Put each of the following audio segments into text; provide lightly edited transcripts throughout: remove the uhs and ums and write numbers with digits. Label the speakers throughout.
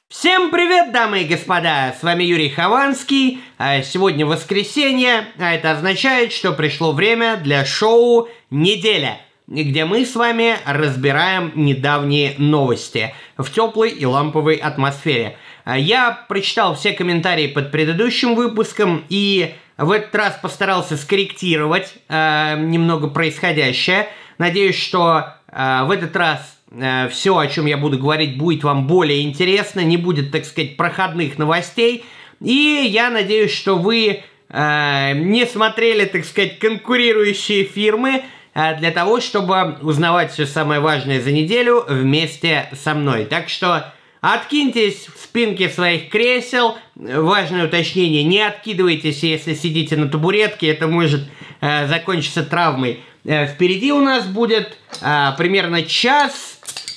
Speaker 1: Всем привет, дамы и господа! С вами Юрий Хованский. Сегодня воскресенье, а это означает, что пришло время для шоу «Неделя», где мы с вами разбираем недавние новости в теплой и ламповой атмосфере. Я прочитал все комментарии под предыдущим выпуском и в этот раз постарался скорректировать немного происходящее. Надеюсь, что в этот раз все, о чем я буду говорить, будет вам более интересно, не будет, так сказать, проходных новостей. И я надеюсь, что вы не смотрели, так сказать, конкурирующие фирмы для того, чтобы узнавать все самое важное за неделю вместе со мной. Так что откиньтесь в спинки своих кресел. Важное уточнение: не откидывайтесь, если сидите на табуретке, это может закончиться травмой. Впереди у нас будет примерно час.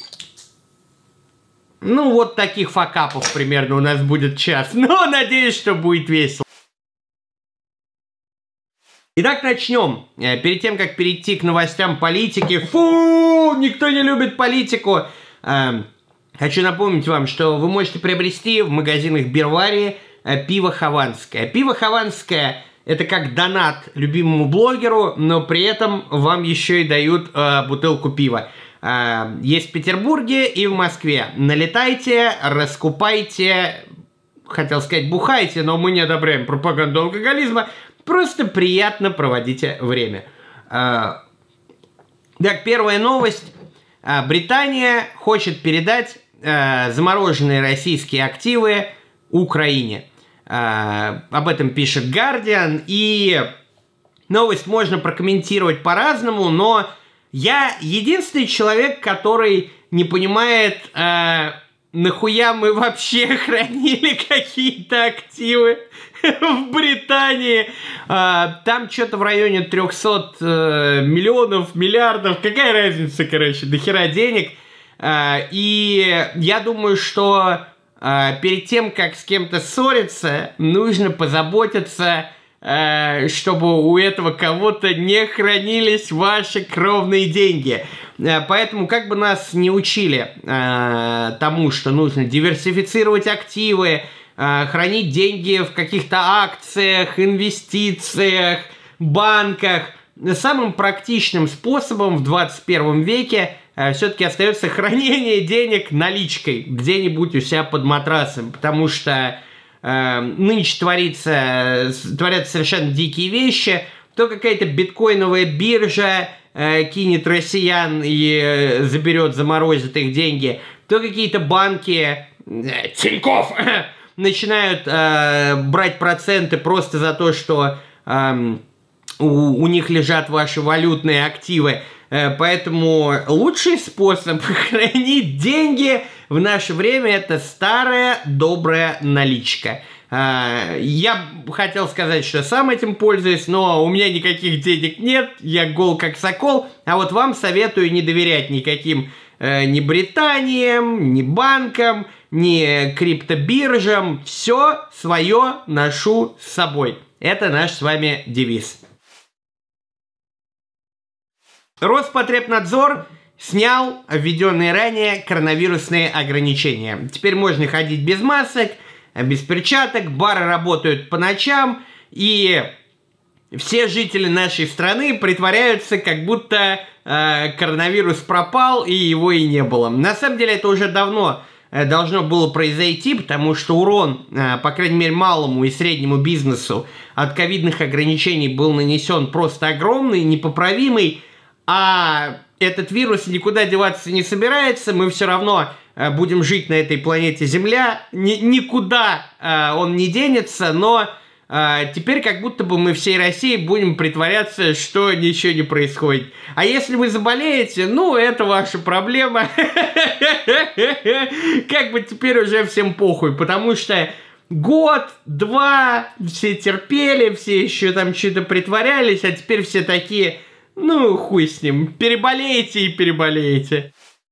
Speaker 1: Ну, вот таких факапов примерно у нас будет час. Но надеюсь, что будет весело. Итак, начнем. Перед тем, как перейти к новостям политики. Фу, никто не любит политику. Хочу напомнить вам, что вы можете приобрести в магазинах Бирварии пиво Хованское. Пиво Хованское — это как донат любимому блогеру, но при этом вам еще и дают бутылку пива. Есть в Петербурге и в Москве. Налетайте, раскупайте, хотел сказать бухайте, но мы не одобряем пропаганду алкоголизма. Просто приятно проводите время. Так, первая новость. Британия хочет передать замороженные российские активы Украине. Об этом пишет Guardian, и новость можно прокомментировать по-разному, но я единственный человек, который не понимает, нахуя мы вообще хранили какие-то активы в Британии. Там что-то в районе 300 миллионов, миллиардов, какая разница, короче, дохера денег. И я думаю, что перед тем, как с кем-то ссориться, нужно позаботиться, чтобы у этого кого-то не хранились ваши кровные деньги. Поэтому, как бы нас не учили тому, что нужно диверсифицировать активы, хранить деньги в каких-то акциях, инвестициях, банках, самым практичным способом в 21 веке все-таки остается хранение денег наличкой где-нибудь у себя под матрасом, потому что нынче творятся совершенно дикие вещи. То какая-то биткоиновая биржа кинет россиян и заберет, заморозит их деньги, то какие-то банки, Тинькофф, начинают брать проценты просто за то, что у них лежат ваши валютные активы. Поэтому лучший способ хранить деньги в наше время — это старая добрая наличка. Я хотел сказать, что сам этим пользуюсь, но у меня никаких денег нет, я гол как сокол. А вот вам советую не доверять никаким ни Британиям, ни банкам, ни криптобиржам. Все свое ношу с собой. Это наш с вами девиз. Роспотребнадзор снял введенные ранее коронавирусные ограничения. Теперь можно ходить без масок, без перчаток, бары работают по ночам, и все жители нашей страны притворяются, как будто коронавирус пропал и его и не было. На самом деле это уже давно должно было произойти, потому что урон, по крайней мере, малому и среднему бизнесу от ковидных ограничений был нанесен просто огромный, непоправимый. А этот вирус никуда деваться не собирается, мы все равно будем жить на этой планете Земля, никуда он не денется, но теперь как будто бы мы всей Россией будем притворяться, что ничего не происходит. А если вы заболеете, ну, это ваша проблема. Как бы теперь уже всем похуй, потому что год-два все терпели, все еще там что-то притворялись, а теперь все такие: ну, хуй с ним, переболеете и переболеете.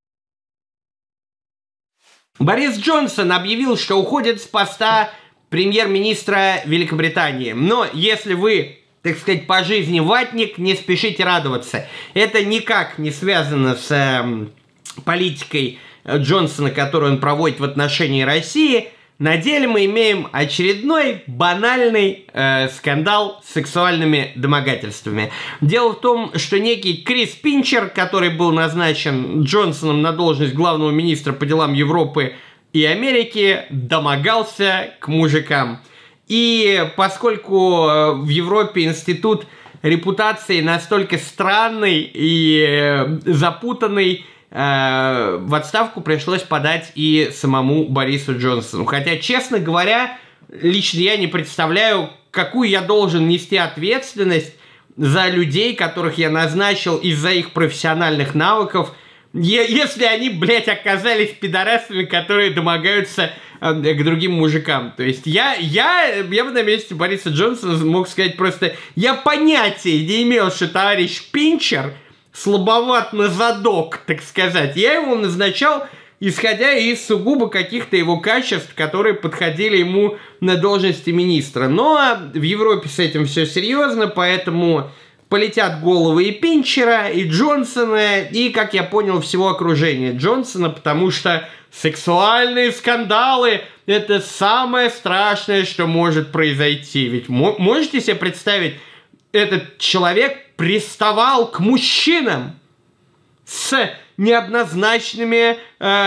Speaker 1: Борис Джонсон объявил, что уходит с поста премьер-министра Великобритании. Но если вы, так сказать, по жизни ватник, не спешите радоваться. Это никак не связано с политикой Джонсона, которую он проводит в отношении России, на деле мы имеем очередной банальный скандал с сексуальными домогательствами. Дело в том, что некий Крис Пинчер, который был назначен Джонсоном на должность главного министра по делам Европы и Америки, домогался к мужикам. И поскольку в Европе институт репутации настолько странный и запутанный, в отставку пришлось подать и самому Борису Джонсону. Хотя, честно говоря, лично я не представляю, какую я должен нести ответственность за людей, которых я назначил из-за их профессиональных навыков, если они, блядь, оказались пидорасами, которые домогаются к другим мужикам. То есть я бы на месте Бориса Джонсона мог сказать просто, я понятия не имел, что товарищ Пинчер слабоват на задок, так сказать. Я его назначал, исходя из сугубо каких-то его качеств, которые подходили ему на должности министра. Но в Европе с этим все серьезно, поэтому полетят головы и Пинчера, и Джонсона, и, как я понял, всего окружения Джонсона, потому что сексуальные скандалы – это самое страшное, что может произойти. Ведь можете себе представить, этот человек приставал к мужчинам с неоднозначными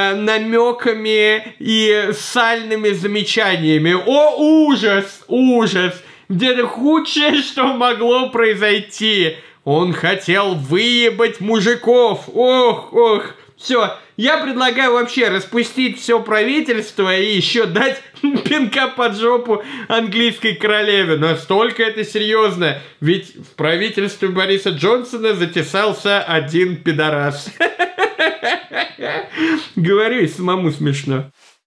Speaker 1: намеками и сальными замечаниями. О, ужас, ужас! Это худшее, что могло произойти. Он хотел выебать мужиков. Ох, ох. Все, я предлагаю вообще распустить все правительство и еще дать пинка под жопу английской королеве. Настолько это серьезно. Ведь в правительстве Бориса Джонсона затесался один пидорас. Говорю, и самому смешно.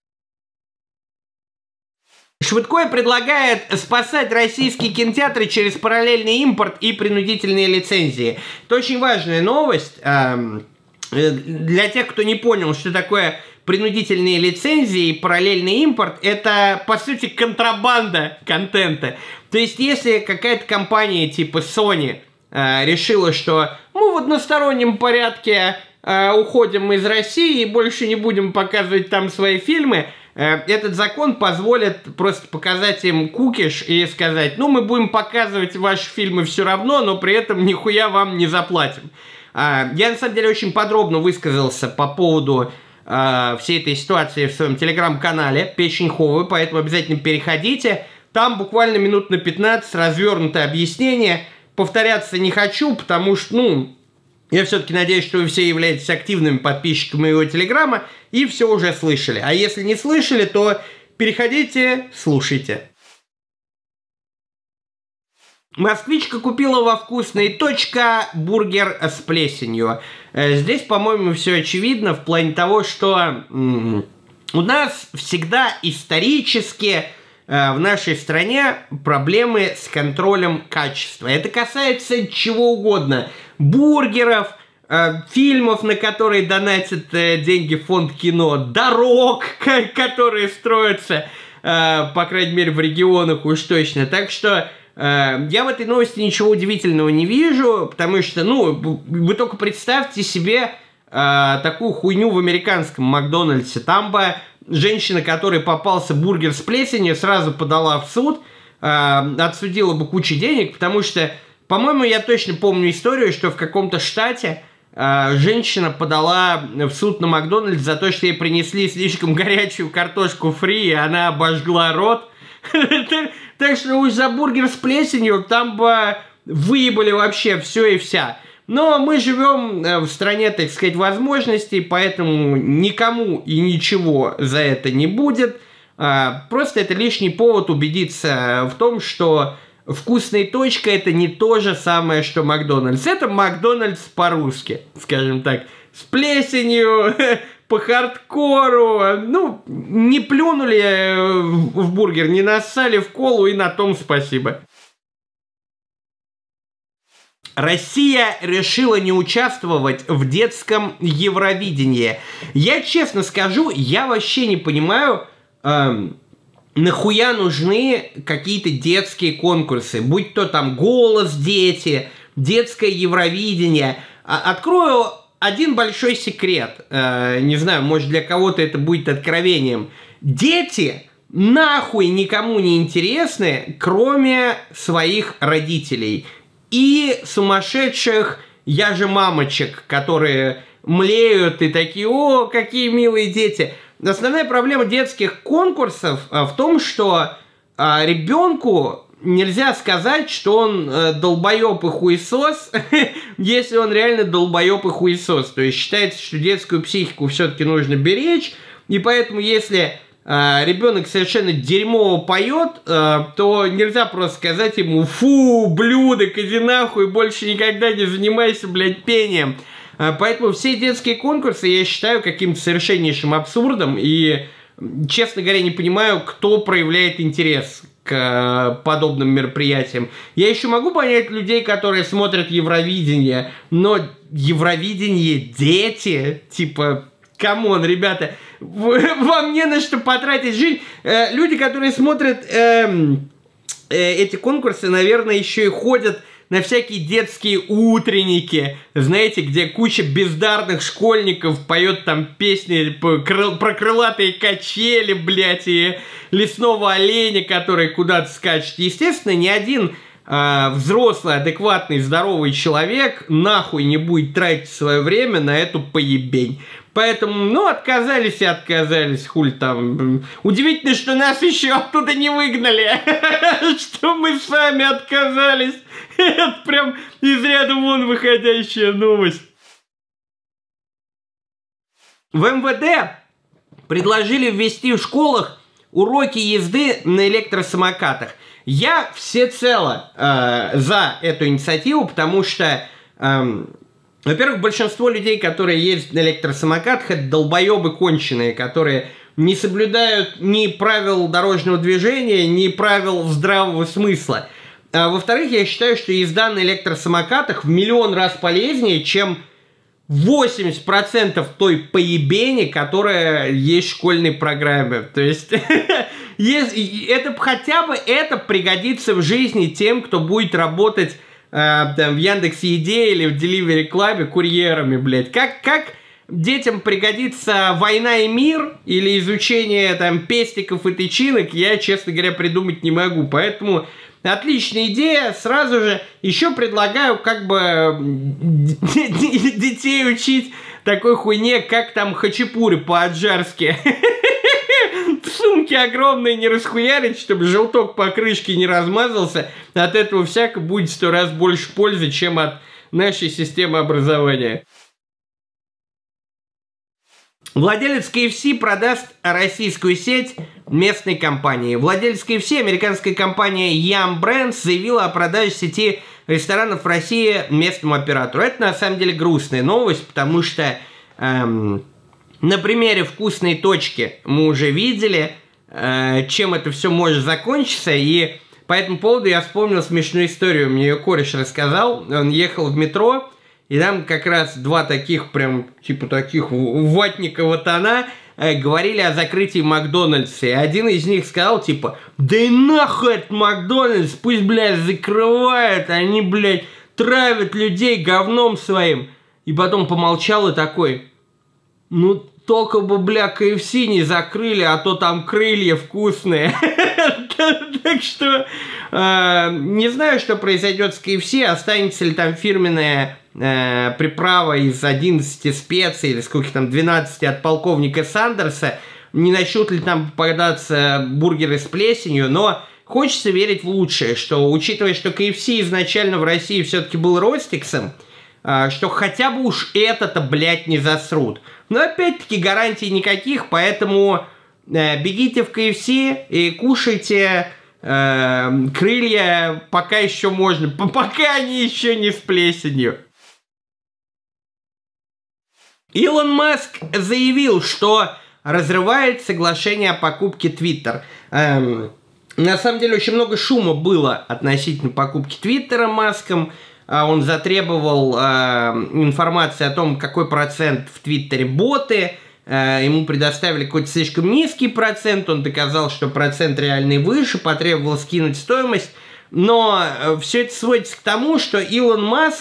Speaker 1: Швыдкой предлагает спасать российские кинотеатры через параллельный импорт и принудительные лицензии. Это очень важная новость. Для тех, кто не понял, что такое принудительные лицензии и параллельный импорт, это, по сути, контрабанда контента. То есть, если какая-то компания типа Sony решила, что мы в одностороннем порядке уходим из России и больше не будем показывать там свои фильмы, этот закон позволит просто показать им кукиш и сказать, ну, мы будем показывать ваши фильмы все равно, но при этом нихуя вам не заплатим. Я, на самом деле, очень подробно высказался по поводу всей этой ситуации в своем телеграм-канале Печеньковой, поэтому обязательно переходите. Там буквально минут на 15 развернутое объяснение. Повторяться не хочу, потому что, ну, я все-таки надеюсь, что вы все являетесь активными подписчиками моего телеграма и все уже слышали. А если не слышали, то переходите, слушайте. Москвичка купила во вкусной точка бургер с плесенью. Здесь, по-моему, все очевидно в плане того, что у нас всегда исторически в нашей стране проблемы с контролем качества. Это касается чего угодно. Бургеров, фильмов, на которые донатят деньги в фонд кино, дорог, которые строятся, по крайней мере, в регионах уж точно. Так что я в этой новости ничего удивительного не вижу, потому что, ну, вы только представьте себе такую хуйню в американском Макдональдсе. Там бы женщина, которой попался бургер с плесенью, сразу подала в суд, отсудила бы кучу денег, потому что, по-моему, я точно помню историю, что в каком-то штате женщина подала в суд на Макдональдс за то, что ей принесли слишком горячую картошку фри, и она обожгла рот. Так что уж за бургер с плесенью там бы выебали вообще все и вся. Но мы живем в стране, так сказать, возможностей, поэтому никому и ничего за это не будет. Просто это лишний повод убедиться в том, что вкусная точка — это не то же самое, что Макдональдс. Это Макдональдс по-русски, скажем так. С плесенью, по хардкору. Ну, не плюнули в бургер, не нассали в колу, и на том спасибо. Россия решила не участвовать в детском Евровидении. Я честно скажу, я вообще не понимаю, нахуя нужны какие-то детские конкурсы. Будь то там «Голос дети», детское Евровидение. Открою один большой секрет. Не знаю, может, для кого-то это будет откровением. Дети нахуй никому не интересны, кроме своих родителей. И сумасшедших я же мамочек, которые млеют и такие: о, какие милые дети. Основная проблема детских конкурсов в том, что ребенку нельзя сказать, что он долбоеб и хуесос, если он реально долбоеб и хуесос. То есть считается, что детскую психику все-таки нужно беречь, и поэтому если ребенок совершенно дерьмово поет, то нельзя просто сказать ему: фу, блюдок, иди нахуй, больше никогда не занимайся, блядь, пением. Поэтому все детские конкурсы я считаю каким-то совершеннейшим абсурдом, и, честно говоря, не понимаю, кто проявляет интерес к подобным мероприятиям. Я еще могу понять людей, которые смотрят Евровидение, но Евровидение дети, типа, камон, ребята, вам не на что потратить жизнь. Люди, которые смотрят эти конкурсы, наверное, еще и ходят на всякие детские утренники, знаете, где куча бездарных школьников поет там песни про крылатые качели, блядь, и лесного оленя, который куда-то скачет. Естественно, ни один взрослый, адекватный, здоровый человек нахуй не будет тратить свое время на эту поебень. Поэтому, ну, отказались и отказались, хуль там. Удивительно, что нас еще оттуда не выгнали, что мы сами отказались. Это прям из ряда вон выходящая новость. В МВД предложили ввести в школах уроки езды на электросамокатах. Я всецело за эту инициативу, потому что, во-первых, большинство людей, которые ездят на электросамокатах, это долбоебы конченые, которые не соблюдают ни правил дорожного движения, ни правил здравого смысла. Во-вторых, я считаю, что езда на электросамокатах в миллион раз полезнее, чем 80% той поебени, которая есть в школьной программе. То есть, это хотя бы это пригодится в жизни тем, кто будет работать там, в Яндекс.Еде или в Delivery Club курьерами, блядь. Как детям пригодится «Война и мир» или изучение там пестиков и тычинок, я, честно говоря, придумать не могу. Поэтому отличная идея. Сразу же еще предлагаю как бы детей учить такой хуйне, как там хачапури по-аджарски. В сумке огромные не расхуярить, чтобы желток по крышке не размазался. От этого всяко будет 100 раз больше пользы, чем от нашей системы образования. Владелец KFC продаст российскую сеть местной компании. Владелец KFC, американская компания Yum Brands, заявила о продаже сети ресторанов в России местному оператору. Это на самом деле грустная новость, потому что на примере «Вкусной точки» мы уже видели, чем это все может закончиться, и по этому поводу я вспомнил смешную историю. Мне ее кореш рассказал. Он ехал в метро, и там как раз два таких, прям, типа таких ватника ватана говорили о закрытии Макдональдса. И один из них сказал, типа: да и нахуй этот Макдональдс, пусть, блядь, закрывают, они, блядь, травят людей говном своим. И потом помолчал и такой: ну, только бы, бля, KFC не закрыли, а то там крылья вкусные. Так что не знаю, что произойдет с KFC, останется ли там фирменная приправа из 11 специй, или сколько там, 12 от полковника Сандерса, не начнут ли там попадаться бургеры с плесенью, но хочется верить в лучшее, что, учитывая, что KFC изначально в России все-таки был Ростиксом, что хотя бы уж это-то, блядь, не засрут. Но опять-таки гарантий никаких, поэтому бегите в KFC и кушайте крылья, пока еще можно, пока они еще не с плесенью. Илон Маск заявил, что разрывает соглашение о покупке Twitter. На самом деле очень много шума было относительно покупки Твиттера Маском. Он затребовал информации о том, какой процент в Твиттере боты. Ему предоставили какой-то слишком низкий процент. Он доказал, что процент реальный выше, потребовал скинуть стоимость. Но все это сводится к тому, что Илон Маск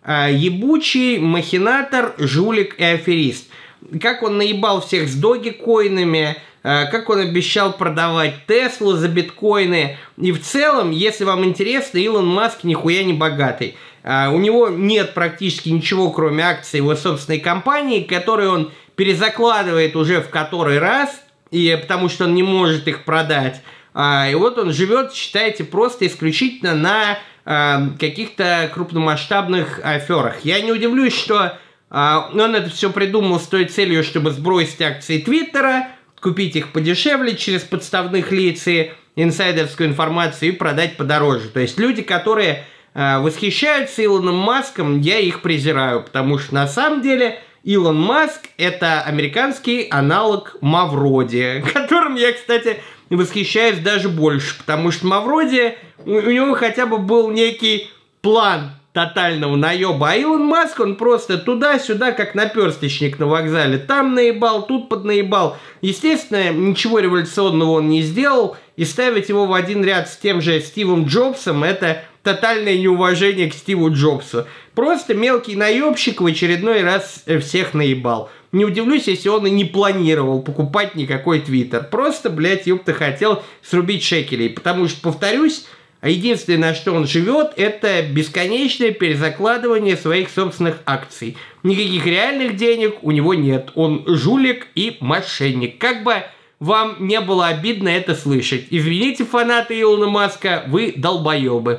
Speaker 1: ебучий махинатор, жулик и аферист. Как он наебал всех с догикоинами, как он обещал продавать Теслу за биткоины. И в целом, если вам интересно, Илон Маск нихуя не богатый. У него нет практически ничего, кроме акций его собственной компании, которые он перезакладывает уже в который раз, и потому что он не может их продать. И вот он живет, считайте, просто исключительно на каких-то крупномасштабных аферах. Я не удивлюсь, что он это все придумал с той целью, чтобы сбросить акции Твиттера, купить их подешевле через подставных лиц и инсайдерскую информацию и продать подороже. То есть люди, которые восхищаются Илоном Маском, я их презираю, потому что на самом деле Илон Маск – это американский аналог Мавроди, которым я, кстати, восхищаюсь даже больше, потому что Мавроди, у него хотя бы был некий план тотального наеба, а Илон Маск, он просто туда-сюда, как наперсточник на вокзале. Там наебал, тут поднаебал. Естественно, ничего революционного он не сделал, и ставить его в один ряд с тем же Стивом Джобсом – это тотальное неуважение к Стиву Джобсу. Просто мелкий наебщик в очередной раз всех наебал. Не удивлюсь, если он и не планировал покупать никакой Твиттер. Просто, блядь, ёпта, хотел срубить шекелей. Потому что, повторюсь, единственное, на что он живет, это бесконечное перезакладывание своих собственных акций. Никаких реальных денег у него нет. Он жулик и мошенник. Как бы вам не было обидно это слышать. Извините, фанаты Илона Маска, вы долбоебы.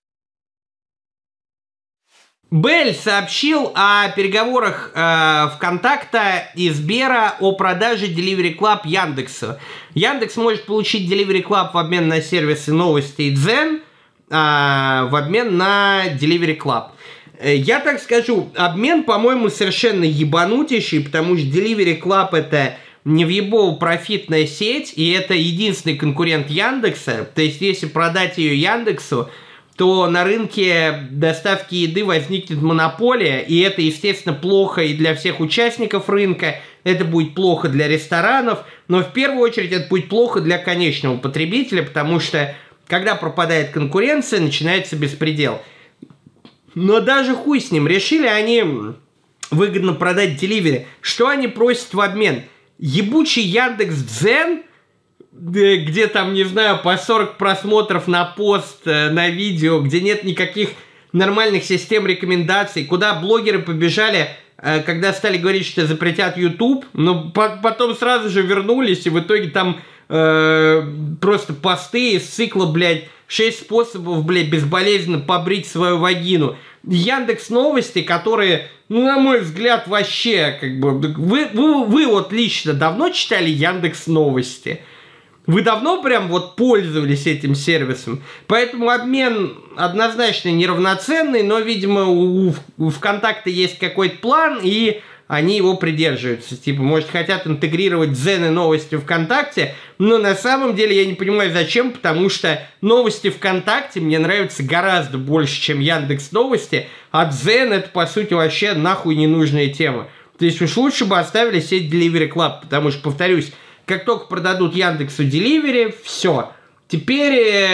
Speaker 1: Белль сообщил о переговорах ВКонтакта и Сбера о продаже Delivery Club Яндексу. Яндекс может получить Delivery Club в обмен на сервисы новости и Дзен, в обмен на Delivery Club. Я так скажу, обмен, по-моему, совершенно ебанутейший, потому что Delivery Club это невъебово профитная сеть, и это единственный конкурент Яндекса. То есть, если продать ее Яндексу, то на рынке доставки еды возникнет монополия, и это, естественно, плохо и для всех участников рынка, это будет плохо для ресторанов, но в первую очередь это будет плохо для конечного потребителя, потому что, когда пропадает конкуренция, начинается беспредел. Но даже хуй с ним, решили они выгодно продать Delivery. Что они просят в обмен? Ебучий Яндекс.Дзен, где там, не знаю, по 40 просмотров на пост, на видео, где нет никаких нормальных систем рекомендаций, куда блогеры побежали, когда стали говорить, что запретят YouTube, но потом сразу же вернулись, и в итоге там просто посты из цикла, блядь, 6 способов, блядь, безболезненно побрить свою вагину. Яндекс Новости, которые, ну, на мой взгляд, вообще, как бы, вы вот лично давно читали Яндекс Новости? Вы давно прям вот пользовались этим сервисом? Поэтому обмен однозначно неравноценный, но, видимо, у ВКонтакта есть какой-то план, и они его придерживаются. Типа, может, хотят интегрировать Дзен и новости ВКонтакте, но на самом деле я не понимаю, зачем, потому что новости ВКонтакте мне нравятся гораздо больше, чем Яндекс Новости, а Дзен это, по сути, вообще нахуй ненужная тема. То есть уж лучше бы оставили сеть Delivery Club, потому что, повторюсь, как только продадут Яндексу Delivery, все. Теперь,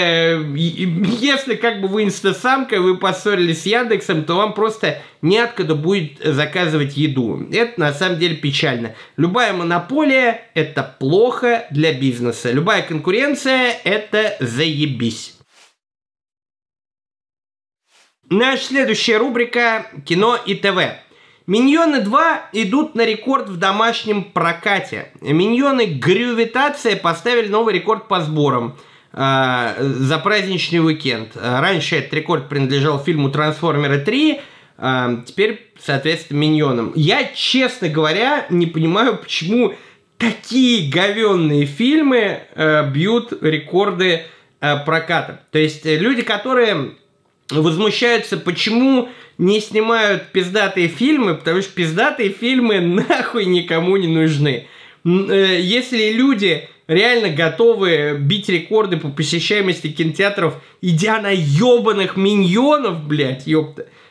Speaker 1: если как бы вы инстасамка, вы поссорились с Яндексом, то вам просто неоткуда будет заказывать еду. Это на самом деле печально. Любая монополия – это плохо для бизнеса. Любая конкуренция – это заебись. Наша следующая рубрика «Кино и ТВ». «Миньоны 2» идут на рекорд в домашнем прокате. «Миньоны. Грювитация» поставили новый рекорд по сборам за праздничный уикенд. Раньше этот рекорд принадлежал фильму «Трансформеры 3», теперь, соответственно, «Миньонам». Я, честно говоря, не понимаю, почему такие говенные фильмы бьют рекорды проката. То есть люди, которые возмущаются, почему не снимают пиздатые фильмы, потому что пиздатые фильмы нахуй никому не нужны. Если люди реально готовы бить рекорды по посещаемости кинотеатров, идя на ебаных миньонов, блядь, ёпта,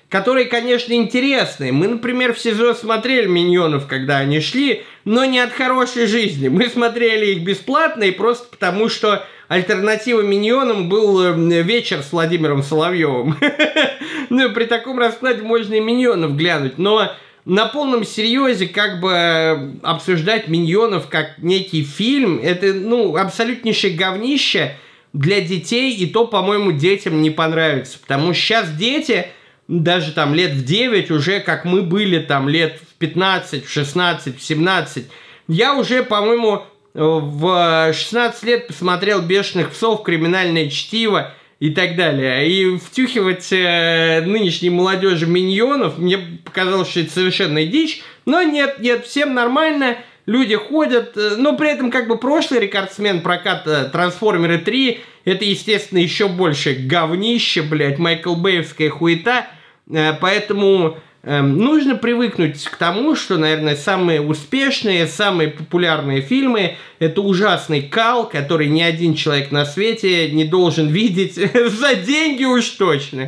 Speaker 1: которые, конечно, интересные. Мы, например, в СИЗО смотрели «Миньонов», когда они шли, но не от хорошей жизни. Мы смотрели их бесплатно и просто потому, что альтернатива «Миньонам» был вечер с Владимиром Соловьевым. Ну, при таком раскладе можно и «Миньонов» глянуть, но на полном серьезе как бы обсуждать «Миньонов» как некий фильм, это, ну, абсолютнейшее говнище для детей, и то, по-моему, детям не понравится, потому что сейчас дети, даже там лет в 9, уже как мы были там лет в 15, в 16, в 17, я уже, по-моему, в 16 лет посмотрел «Бешеных псов», «Криминальное чтиво» и так далее. И втюхивать нынешней молодежи «Миньонов» мне показалось, что это совершенно дичь. Но нет, всем нормально, люди ходят. Но при этом как бы прошлый рекордсмен проката «Трансформеры 3» это, естественно, еще больше говнище, блядь, Майкл Бэевская хуета. Поэтому нужно привыкнуть к тому, что, наверное, самые успешные, самые популярные фильмы – это ужасный кал, который ни один человек на свете не должен видеть за деньги уж точно.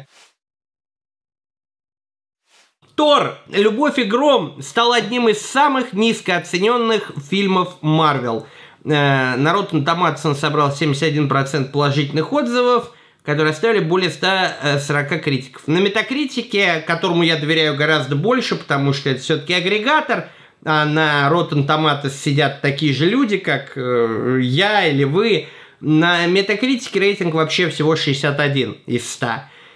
Speaker 1: Тор. Любовь и гром стал одним из самых низкооцененных фильмов Marvel. На Rotten Tomatoes он собрал 71% положительных отзывов, которые оставили более 140 критиков. На Метакритике, которому я доверяю гораздо больше, потому что это все-таки агрегатор, а на Rotten Tomatoes сидят такие же люди, как я или вы, на Метакритике рейтинг вообще всего 61 из 100.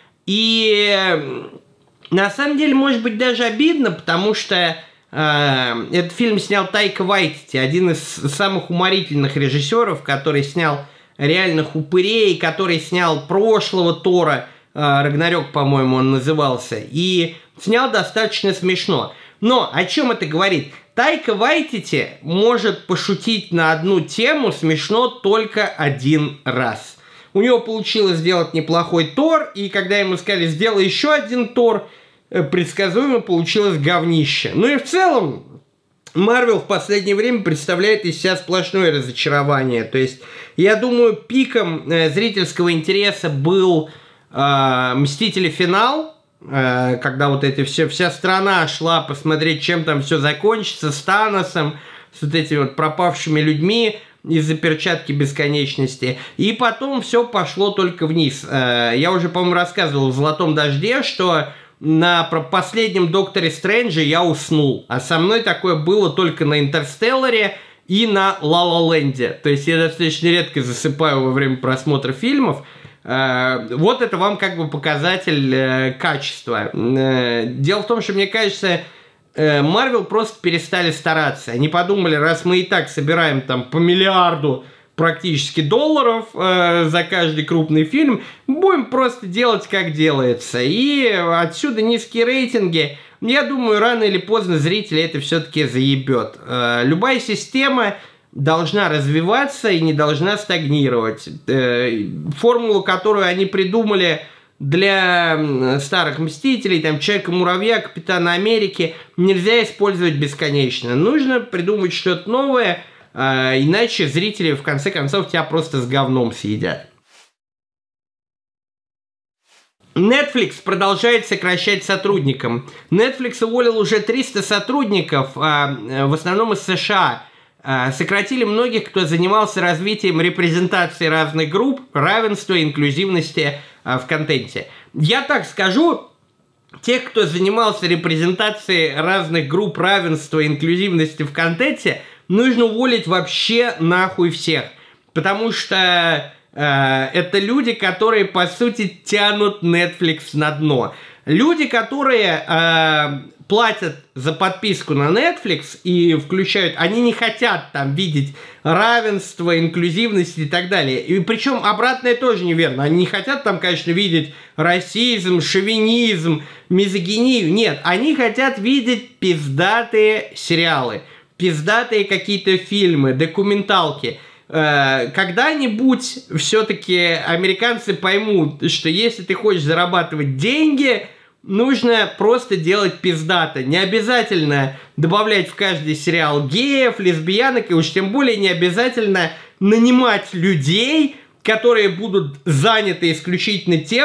Speaker 1: И на самом деле, может быть, даже обидно, потому что этот фильм снял Тайка Вайтити, один из самых уморительных режиссеров, который снял реальных упырей, который снял прошлого Тора, Рагнарёк, по-моему, он назывался, и снял достаточно смешно. Но о чем это говорит? Тайка Вайтити может пошутить на одну тему смешно только один раз. У него получилось сделать неплохой Тор, и когда ему сказали, сделай еще один Тор, предсказуемо получилось говнище. Ну и в целом, Marvel в последнее время представляет из себя сплошное разочарование. То есть, я думаю, пиком зрительского интереса был «Мстители. Финал», когда вот эти вся страна шла посмотреть, чем там все закончится, с Таносом, с вот этими вот пропавшими людьми из-за перчатки бесконечности. И потом все пошло только вниз. Я уже, по-моему, рассказывал в «Золотом дожде», что на последнем «Докторе Стрэнджа» я уснул. А со мной такое было только на «Интерстелларе» и на «Ла Ла Ленде». То есть я достаточно редко засыпаю во время просмотра фильмов. Вот это вам как бы показатель качества. Дело в том, что, мне кажется, Marvel просто перестали стараться. Они подумали, раз мы и так собираем там по миллиарду практически долларов за каждый крупный фильм, будем просто делать, как делается. И отсюда низкие рейтинги. Я думаю, рано или поздно зрители это все-таки заебет. Любая система должна развиваться и не должна стагнировать. Формулу, которую они придумали для старых Мстителей, там Человека-муравья, Капитана Америки, нельзя использовать бесконечно. Нужно придумать что-то новое, иначе зрители в конце концов тебя просто с говном съедят. Netflix продолжает сокращать сотрудников. Netflix уволил уже 300 сотрудников, в основном из США. Сократили многих, кто занимался развитием репрезентации разных групп, равенства, инклюзивности в контенте. Я так скажу, тех, кто занимался репрезентацией разных групп, равенства, инклюзивности в контенте, нужно уволить вообще нахуй всех. Потому что это люди, которые, по сути, тянут Netflix на дно. Люди, которые платят за подписку на Netflix и включают, они не хотят там видеть равенство, инклюзивность и так далее. И причем обратное тоже неверно. Они не хотят там, конечно, видеть расизм, шовинизм, мизогинию. Нет, они хотят видеть пиздатые сериалы, пиздатые какие-то фильмы, документалки. Когда-нибудь все-таки американцы поймут, что если ты хочешь зарабатывать деньги, нужно просто делать пиздато. Не обязательно добавлять в каждый сериал геев, лесбиянок, и уж тем более не обязательно нанимать людей, которые будут заняты исключительно тем,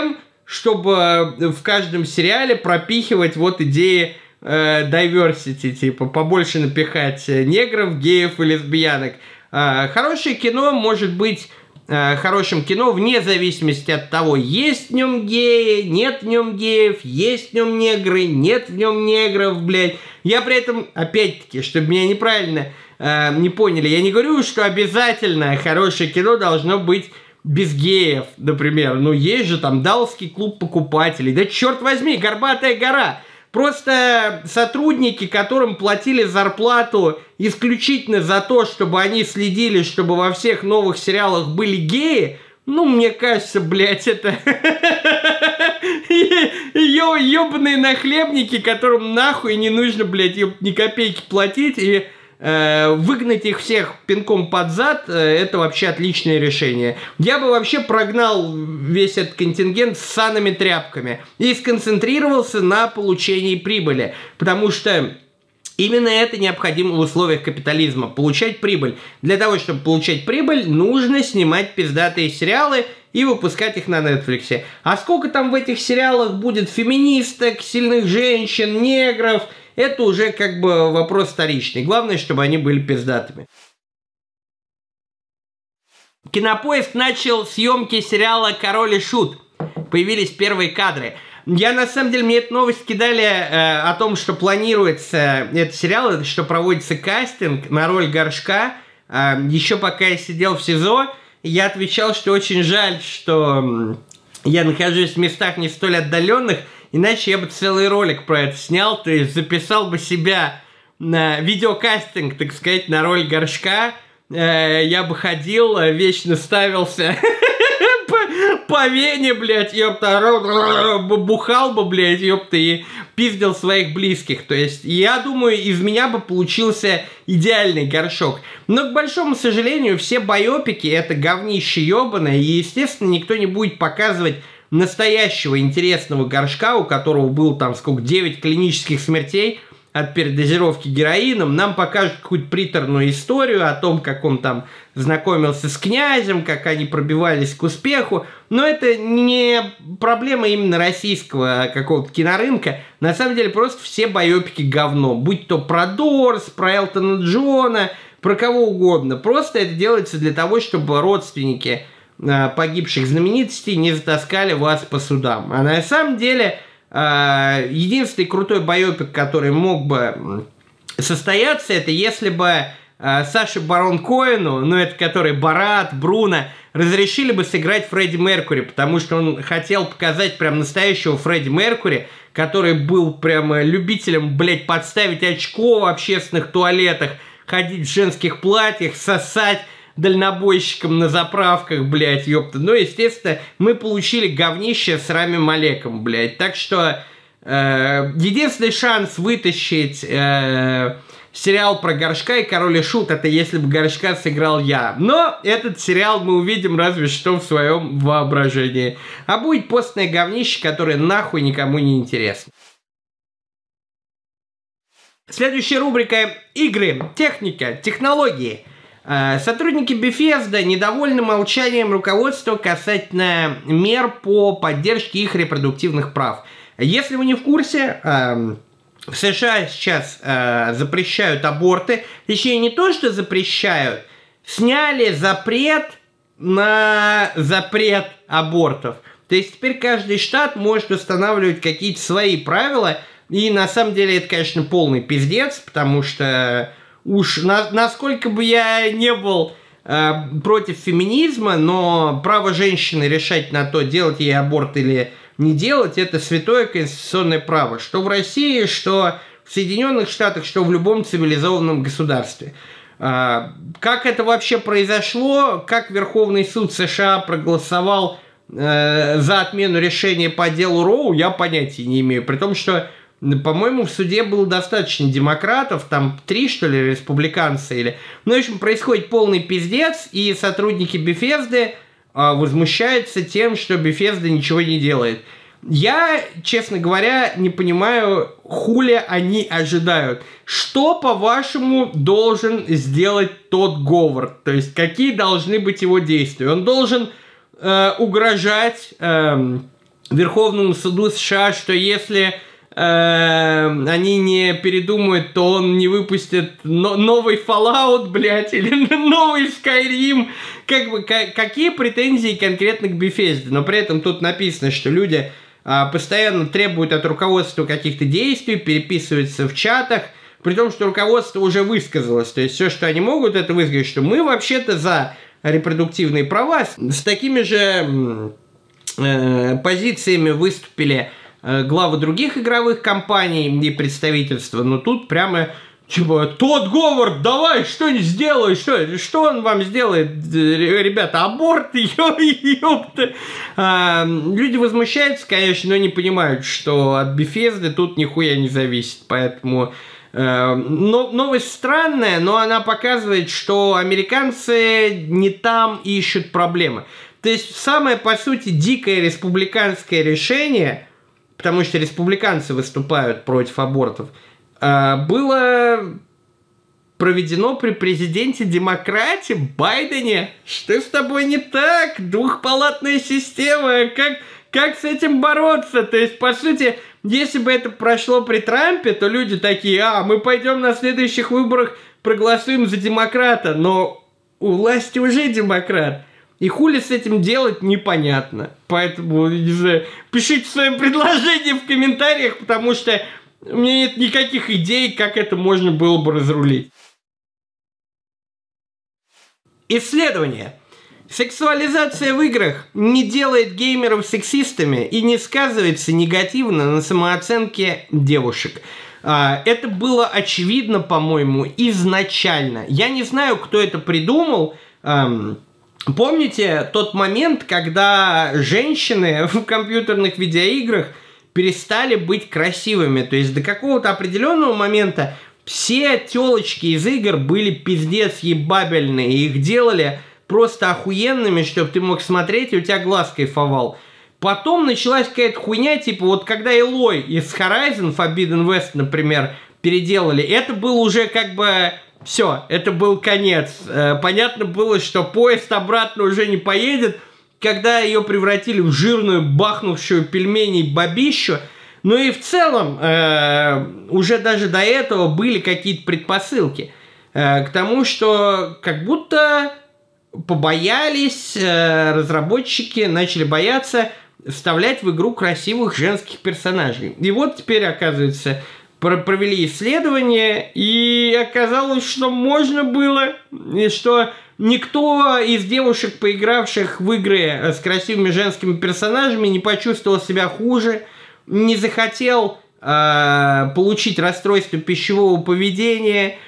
Speaker 1: чтобы в каждом сериале пропихивать вот идеи diversity, типа побольше напихать негров, геев и лесбиянок. Хорошее кино может быть хорошим кино вне зависимости от того, есть в нем геи, нет в нем геев, есть в нем негры, нет в нем негров, блядь. Я при этом, опять-таки, чтобы меня неправильно не поняли, я не говорю, что обязательно хорошее кино должно быть без геев, например. Ну, есть же там Далласский клуб покупателей. Да черт возьми, Горбатая гора. Просто сотрудники, которым платили зарплату исключительно за то, чтобы они следили, чтобы во всех новых сериалах были геи, ну, мне кажется, блядь, это ёбаные нахлебники, которым нахуй не нужно, блядь, ни копейки платить, и выгнать их всех пинком под зад, это вообще отличное решение. Я бы вообще прогнал весь этот контингент с ссаными тряпками и сконцентрировался на получении прибыли, потому что именно это необходимо в условиях капитализма – получать прибыль. Для того, чтобы получать прибыль, нужно снимать пиздатые сериалы и выпускать их на Netflix. А сколько там в этих сериалах будет феминисток, сильных женщин, негров – это уже как бы вопрос вторичный. Главное, чтобы они были пиздатыми. Кинопоиск начал съемки сериала «Король и Шут». Появились первые кадры. Я, на самом деле, мне эту новость кидали о том, что планируется этот сериал, что проводится кастинг на роль Горшка. Еще пока я сидел в СИЗО, я отвечал, что очень жаль, что я нахожусь в местах не столь отдаленных, иначе я бы целый ролик про это снял, то есть записал бы себя на видеокастинг, так сказать, на роль Горшка. Я бы ходил, вечно ставился по Вене, блядь, ёпта, бухал бы, блядь, ёпта, и пиздил своих близких. То есть, я думаю, из меня бы получился идеальный Горшок. Но, к большому сожалению, все байопики — это говнище ёбаное, и, естественно, никто не будет показывать настоящего интересного Горшка, у которого было там сколько, 9 клинических смертей от передозировки героином. Нам покажут какую-то приторную историю о том, как он там знакомился с князем, как они пробивались к успеху. Но это не проблема именно российского какого-то кинорынка. На самом деле просто все байопики говно. Будь то про Дорс, про Элтона Джона, про кого угодно. Просто это делается для того, чтобы родственники погибших знаменитостей не затаскали вас по судам. А на самом деле единственный крутой байопик, который мог бы состояться, это если бы Саше Барон Коэну, ну это который Борат, Бруно, разрешили бы сыграть Фредди Меркьюри, потому что он хотел показать прям настоящего Фредди Меркьюри, который был прям любителем, блядь, подставить очко в общественных туалетах, ходить в женских платьях, сосать дальнобойщиком на заправках, блядь, ёпта. Ну, естественно, мы получили говнище с Рами Малеком, блядь. Так что единственный шанс вытащить сериал про Горшка и Король и Шут — это если бы Горшка сыграл я. Но этот сериал мы увидим разве что в своем воображении. А будет постное говнище, которое нахуй никому не интересно. Следующая рубрика — игры, техника, технологии. Сотрудники Bethesda недовольны молчанием руководства касательно мер по поддержке их репродуктивных прав. Если вы не в курсе, в США сейчас запрещают аборты. Точнее, не то, что запрещают, сняли запрет на запрет абортов. То есть теперь каждый штат может устанавливать какие-то свои правила. И на самом деле это, конечно, полный пиздец, потому что уж насколько бы я не был против феминизма, но право женщины решать на то, делать ей аборт или не делать, это святое конституционное право. Что в России, что в Соединенных Штатах, что в любом цивилизованном государстве. Как это вообще произошло, как Верховный суд США проголосовал за отмену решения по делу Роу, я понятия не имею. При том, что, по-моему, в суде было достаточно демократов, там 3, что ли, республиканцы или... Ну, в общем, происходит полный пиздец, и сотрудники Bethesda возмущаются тем, что Bethesda ничего не делает. Я, честно говоря, не понимаю, хули они ожидают. Что, по-вашему, должен сделать тот Говард? То есть, какие должны быть его действия? Он должен угрожать Верховному суду США, что если они не передумают, то он не выпустит новый Fallout, блядь, или новый Skyrim. Как бы, какие претензии конкретно к Bethesda? Но при этом тут написано, что люди постоянно требуют от руководства каких-то действий, переписываются в чатах, при том, что руководство уже высказалось. То есть все, что они могут, это высказать, что мы вообще-то за репродуктивные права. С такими же позициями выступили главы других игровых компаний и представительства, но тут прямо типа: Тодд Говард, давай что-нибудь сделай, что он вам сделает, ребята, аборт, ёпта. Люди возмущаются, конечно, но не понимают, что от Bethesda тут нихуя не зависит, поэтому новость странная, но она показывает, что американцы не там ищут проблемы. То есть самое, по сути, дикое республиканское решение, потому что республиканцы выступают против абортов, было проведено при президенте-демократе Байдене. Что с тобой не так? Двухпалатная система. Как с этим бороться? То есть, по сути, если бы это прошло при Трампе, то люди такие: мы пойдем на следующих выборах, проголосуем за демократа. Но у власти уже демократ. И хули с этим делать, непонятно. Поэтому, не знаю, пишите свои предложения в комментариях, потому что у меня нет никаких идей, как это можно было бы разрулить. Исследование. Сексуализация в играх не делает геймеров сексистами и не сказывается негативно на самооценке девушек. Это было очевидно, по-моему, изначально. Я не знаю, кто это придумал. Помните тот момент, когда женщины в компьютерных видеоиграх перестали быть красивыми? То есть до какого-то определенного момента все телочки из игр были пиздец ебабельные. Их делали просто охуенными, чтобы ты мог смотреть, и у тебя глаз кайфовал. Потом началась какая-то хуйня, типа вот когда Элой из Horizon Forbidden West, например, переделали, это был уже как бы... Все, это был конец. Понятно было, что поезд обратно уже не поедет, когда ее превратили в жирную, бахнувшую пельменей бабищу. Ну и в целом, уже даже до этого были какие-то предпосылки к тому, что как будто побоялись разработчики, начали бояться вставлять в игру красивых женских персонажей. И вот теперь, оказывается, провели исследование, и оказалось, что можно было, и что никто из девушек, поигравших в игры с красивыми женскими персонажами, не почувствовал себя хуже, не захотел получить расстройство пищевого поведения,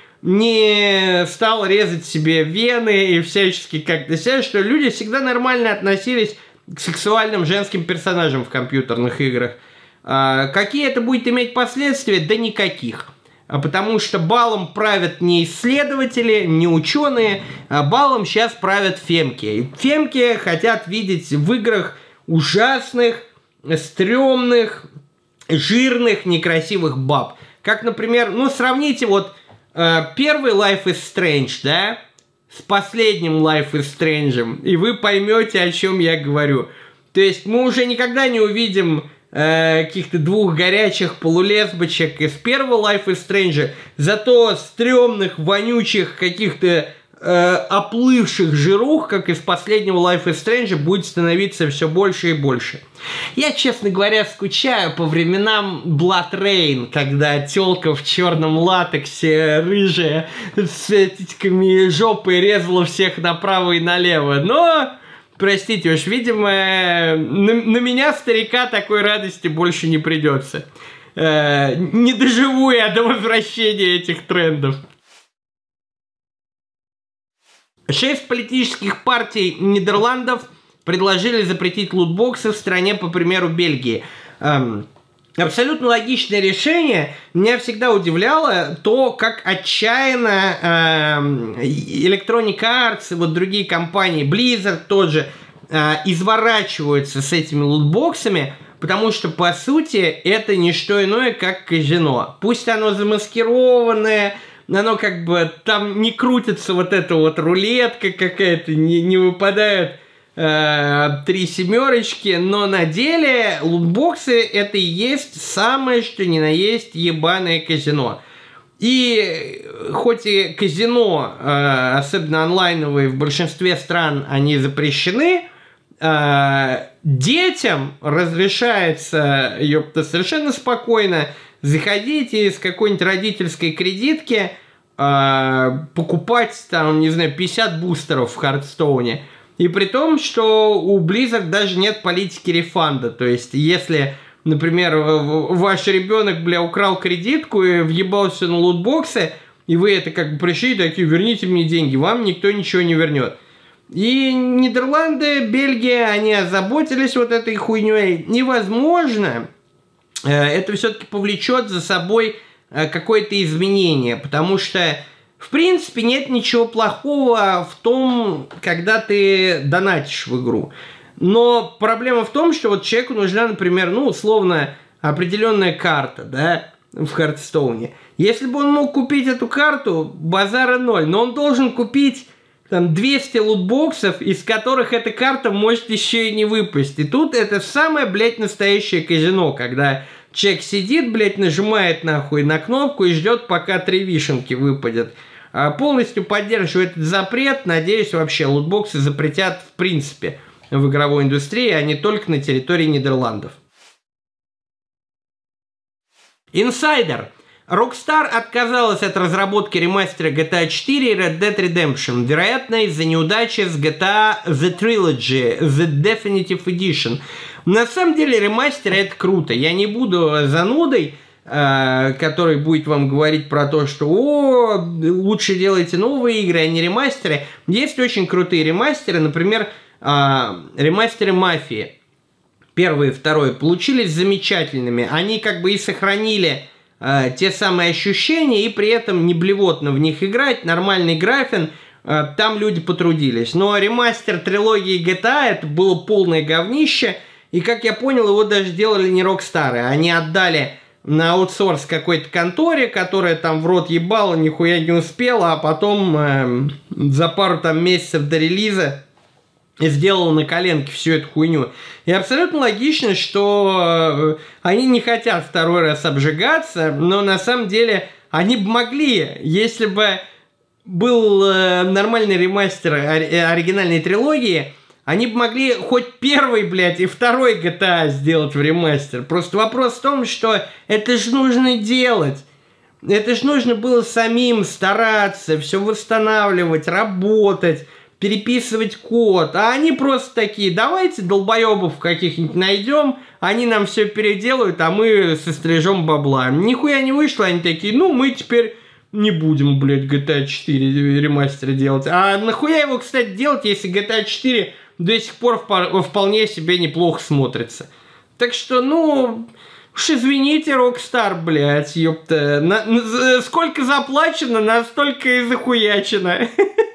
Speaker 1: не стал резать себе вены и всячески как-то себя, что люди всегда нормально относились к сексуальным женским персонажам в компьютерных играх. Какие это будет иметь последствия? Да никаких. Потому что балом правят не исследователи, не ученые, а балом сейчас правят фемки. Фемки хотят видеть в играх ужасных, стрёмных, жирных, некрасивых баб. Как, например, ну сравните вот первый Life is Strange, да, с последним Life is Strange, и вы поймете, о чем я говорю. То есть мы уже никогда не увидим каких-то двух горячих полулесбочек из первого Life is Strange, зато стрёмных, вонючих, каких-то оплывших жирух, как из последнего Life is Strange, будет становиться все больше и больше. Я, честно говоря, скучаю по временам Blood Rain, когда тёлка в черном латексе, рыжая, с титьками жопой резала всех направо и налево. Но, простите уж, видимо, на меня, старика, такой радости больше не придется. Не доживу я до возвращения этих трендов. 6 политических партий Нидерландов предложили запретить лутбоксы в стране по примеру Бельгии. Абсолютно логичное решение. Меня всегда удивляло то, как отчаянно Electronic Arts и вот другие компании, Blizzard тоже, изворачиваются с этими лутбоксами, потому что, по сути, это не что иное, как казино. Пусть оно замаскированное, оно там не крутится вот эта вот рулетка какая-то, не выпадают 3 семерочки, но на деле лутбоксы это и есть самое, что ни на есть ебаное казино. И хоть и казино, особенно онлайновые, в большинстве стран они запрещены, детям разрешается, ёпта, совершенно спокойно заходить и с какой-нибудь родительской кредитки покупать, там, не знаю, 50 бустеров в Хардстоуне. И при том, что у Blizzard даже нет политики рефанда. То есть, если, например, ваш ребенок, бля, украл кредитку и въебался на лутбоксы, и вы это как бы пришли такие, верните мне деньги, вам никто ничего не вернет. И Нидерланды, Бельгия, они озаботились вот этой хуйней. Невозможно, это все-таки повлечет за собой какое-то изменение, потому что, в принципе, нет ничего плохого в том, когда ты донатишь в игру. Но проблема в том, что вот человеку нужна, например, ну, условно, определенная карта, да, в Хардстоуне. Если бы он мог купить эту карту, базара ноль, но он должен купить там 200 лутбоксов, из которых эта карта может еще и не выпасть. И тут это самое, блядь, настоящее казино, когда человек сидит, блядь, нажимает нахуй на кнопку и ждет, пока 3 вишенки выпадет. Полностью поддерживаю этот запрет. Надеюсь, вообще лутбоксы запретят в принципе в игровой индустрии, а не только на территории Нидерландов. Инсайдер. Rockstar отказалась от разработки ремастера GTA 4 и Red Dead Redemption, вероятно, из-за неудачи с GTA The Trilogy, The Definitive Edition. На самом деле, ремастер это круто. Я не буду занудой, который будет вам говорить про то, что «О, лучше делайте новые игры, а не ремастеры». Есть очень крутые ремастеры, например, ремастеры «Мафии». Первый и второй получились замечательными. Они как бы и сохранили те самые ощущения, и при этом не блевотно в них играть, нормальный графин, там люди потрудились. Но ремастер трилогии GTA это было полное говнище, и как я понял, его даже делали не Rockstar, они отдали на аутсорс какой-то конторе, которая там в рот ебала, нихуя не успела, а потом за пару там месяцев до релиза сделал на коленке всю эту хуйню. И абсолютно логично, что они не хотят второй раз обжигаться, но на самом деле они бы могли, если бы был нормальный ремастер оригинальной трилогии, они бы могли хоть первый, блядь, и второй GTA сделать в ремастер. Просто вопрос в том, что это же нужно делать. Это же нужно было самим стараться, все восстанавливать, работать, переписывать код, а они просто такие, давайте долбоебов каких-нибудь найдем, они нам все переделают, а мы сострижем бабла. Нихуя не вышло, они такие, ну мы теперь не будем, блядь, GTA 4 ремастер делать. А нахуя его, кстати, делать, если GTA 4 до сих пор вполне себе неплохо смотрится. Так что, ну, уж извините, Rockstar, блядь, ёпта, сколько заплачено, настолько и захуячено.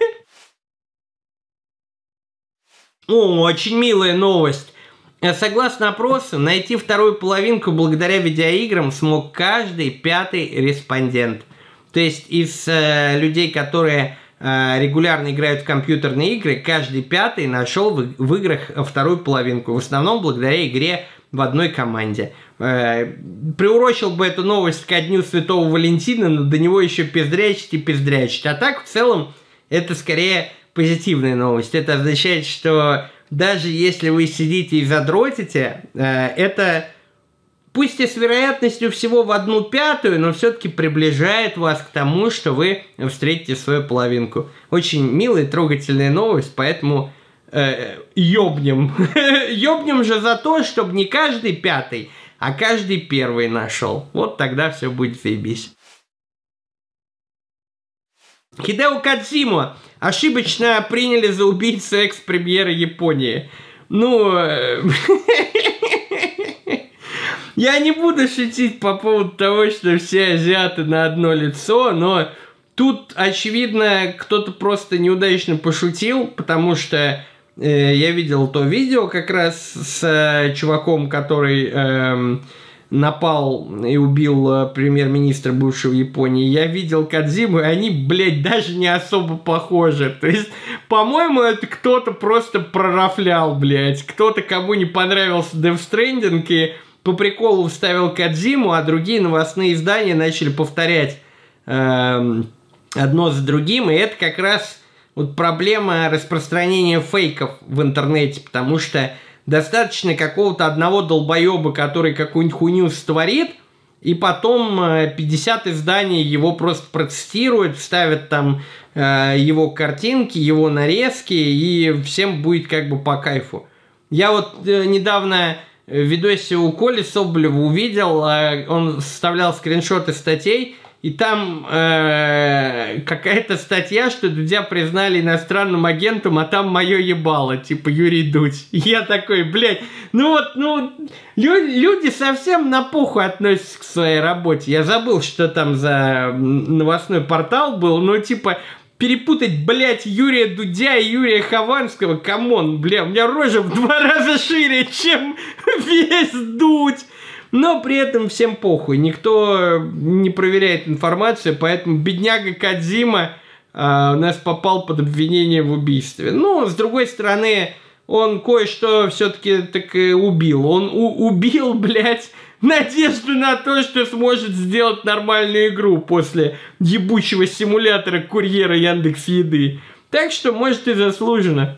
Speaker 1: О, очень милая новость. Согласно опросу, найти вторую половинку благодаря видеоиграм смог каждый 5-й респондент. То есть из людей, которые регулярно играют в компьютерные игры, каждый 5-й нашел в играх вторую половинку. В основном благодаря игре в одной команде. Приурочил бы эту новость ко Дню Святого Валентина, но до него еще пиздрячить и пиздрячить. А так, в целом, это скорее позитивная новость. Это означает, что даже если вы сидите и задротите, это пусть и с вероятностью всего в 1/5, но все-таки приближает вас к тому, что вы встретите свою половинку. Очень милая, трогательная новость, поэтому ёбнем. Ёбнем же за то, чтобы не каждый 5-й, а каждый 1-й нашел. Вот тогда все будет заебись. Хидео Кодзиму ошибочно приняли за убийцу экс-премьера Японии. Ну, я не буду шутить по поводу того, что все азиаты на одно лицо, но тут, очевидно, кто-то просто неудачно пошутил, потому что я видел то видео как раз с чуваком, который напал и убил премьер-министра бывшего Японии, я видел Кодзиму, и они, блядь, даже не особо похожи. То есть, по-моему, это кто-то просто прорафлял, блядь. Кто-то, кому не понравился Death Stranding, и по приколу вставил Кодзиму, а другие новостные издания начали повторять одно за другим, и это как раз вот проблема распространения фейков в интернете, потому что достаточно какого-то одного долбоеба, который какую-нибудь хуйню сотворит, и потом 50 изданий его просто процитируют, вставят там его картинки, его нарезки, и всем будет как бы по кайфу. Я вот недавно в видосе у Коли Соболева увидел, он вставлял скриншоты статей, и там какая-то статья, что Дудя признали иностранным агентом, а там мое ебало, типа Юрий Дудь. И я такой, блядь, люди совсем на похуй относятся к своей работе. Я забыл, что там за новостной портал был, но типа перепутать, блядь, Юрия Дудя и Юрия Хованского, камон, бля, у меня рожа в 2 раза шире, чем весь Дудь. Но при этом всем похуй, никто не проверяет информацию, поэтому бедняга Кодзима у нас попал под обвинение в убийстве. Ну, с другой стороны, он кое-что все-таки так и убил. Он убил, блядь, надежду на то, что сможет сделать нормальную игру после ебучего симулятора курьера Яндекс.Еды. Так что, может, и заслуженно.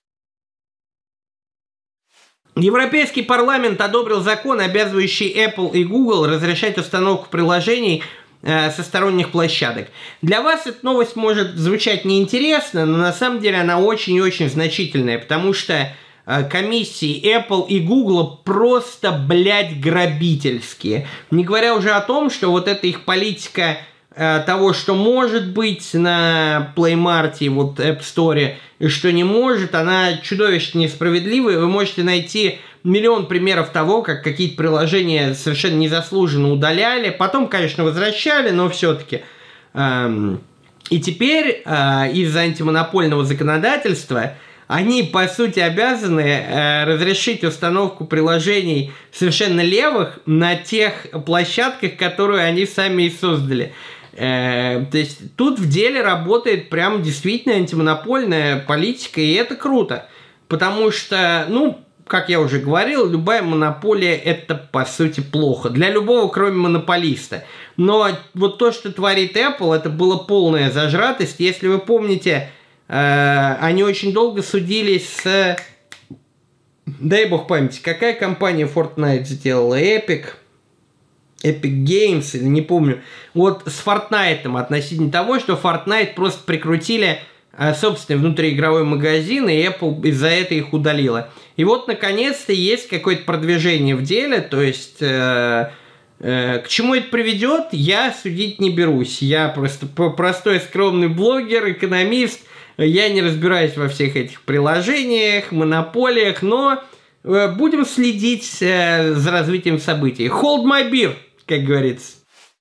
Speaker 1: Европейский парламент одобрил закон, обязывающий Apple и Google разрешать установку приложений со сторонних площадок. Для вас эта новость может звучать неинтересно, но на самом деле она очень и очень значительная, потому что комиссии Apple и Google просто, блядь, грабительские. Не говоря уже о том, что вот эта их политика того, что может быть на Play Mart, вот App Store, и что не может, она чудовищно несправедливая. Вы можете найти миллион примеров того, как какие-то приложения совершенно незаслуженно удаляли, потом, конечно, возвращали, но все-таки. И теперь из-за антимонопольного законодательства они, по сути, обязаны разрешить установку приложений совершенно левых на тех площадках, которые они сами и создали. То есть тут в деле работает прям действительно антимонопольная политика, и это круто. Потому что, ну, как я уже говорил, любая монополия – это, по сути, плохо. Для любого, кроме монополиста. Но вот то, что творит Apple, это была полная зажратость. Если вы помните, они очень долго судились с... Дай бог памяти, какая компания Fortnite сделала? Epic Games, или не помню. Вот с Fortnite относительно того, что Fortnite просто прикрутили собственный внутриигровой магазин, и Apple из-за этого их удалила. И вот, наконец-то, есть какое-то продвижение в деле, то есть... К чему это приведет, я судить не берусь. Я просто простой скромный блогер, экономист. Я не разбираюсь во всех этих приложениях, монополиях, но будем следить за развитием событий. Hold my beer, как говорится.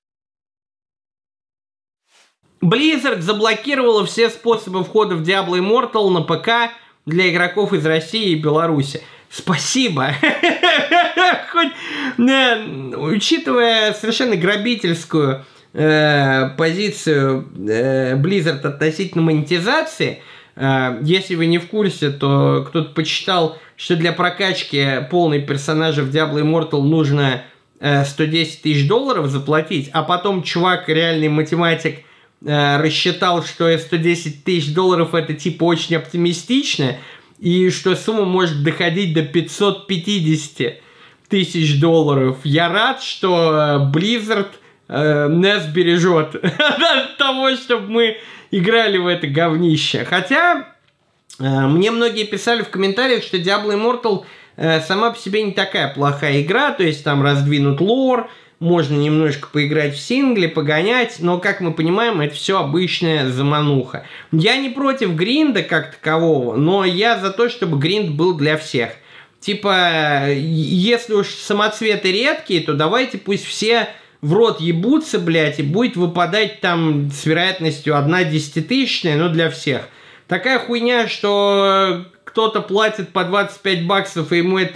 Speaker 1: Blizzard заблокировала все способы входа в Diablo Immortal на ПК для игроков из России и Беларуси. Спасибо. Хоть, учитывая совершенно грабительскую позицию Blizzard относительно монетизации, если вы не в курсе, то кто-то почитал, что для прокачки полной персонажа в Diablo Immortal нужно $110 тысяч заплатить, а потом чувак, реальный математик, рассчитал, что $110 тысяч это типа очень оптимистично, и что сумма может доходить до $550 тысяч. Я рад, что Blizzard нас бережет от того, чтобы мы играли в это говнище. Хотя мне многие писали в комментариях, что Diablo Immortal сама по себе не такая плохая игра, то есть там раздвинут лор, можно немножко поиграть в сингле, погонять, но, как мы понимаем, это все обычная замануха. Я не против гринда как такового, но я за то, чтобы гринд был для всех. Типа, если уж самоцветы редкие, то давайте пусть все в рот ебутся, блядь, и будет выпадать там с вероятностью 1/10 000, но для всех. Такая хуйня, что кто-то платит по $25, и ему этот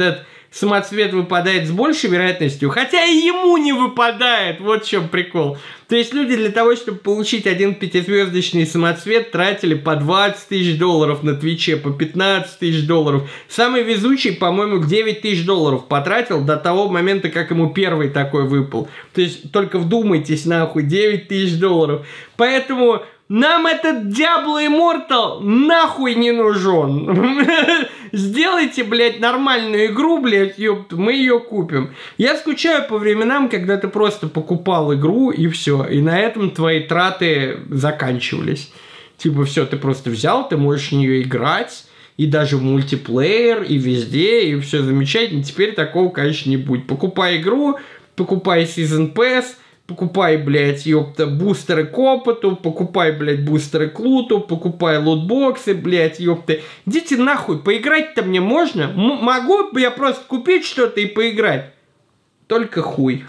Speaker 1: самоцвет выпадает с большей вероятностью, хотя и ему не выпадает, вот в чем прикол. То есть люди для того, чтобы получить один 5-звездочный самоцвет, тратили по 20 тысяч долларов на Твиче, по 15 тысяч долларов. Самый везучий, по-моему, 9 тысяч долларов потратил до того момента, как ему первый такой выпал. То есть только вдумайтесь, нахуй, 9 тысяч долларов. Поэтому... нам этот Diablo Immortal нахуй не нужен. Сделайте, блядь, нормальную игру, блядь, ёпт, мы ее купим. Я скучаю по временам, когда ты просто покупал игру и все, и на этом твои траты заканчивались. Типа, все, ты просто взял, ты можешь в нее играть, и даже в мультиплеер, и везде, и все замечательно. Теперь такого, конечно, не будет. Покупай игру, покупай Season Pass, покупай, блядь, ёпта, бустеры к опыту, покупай, блядь, бустеры к луту, покупай лутбоксы, блядь, ёпта. Идите нахуй, поиграть-то мне можно? Могу я просто купить что-то и поиграть? Только хуй.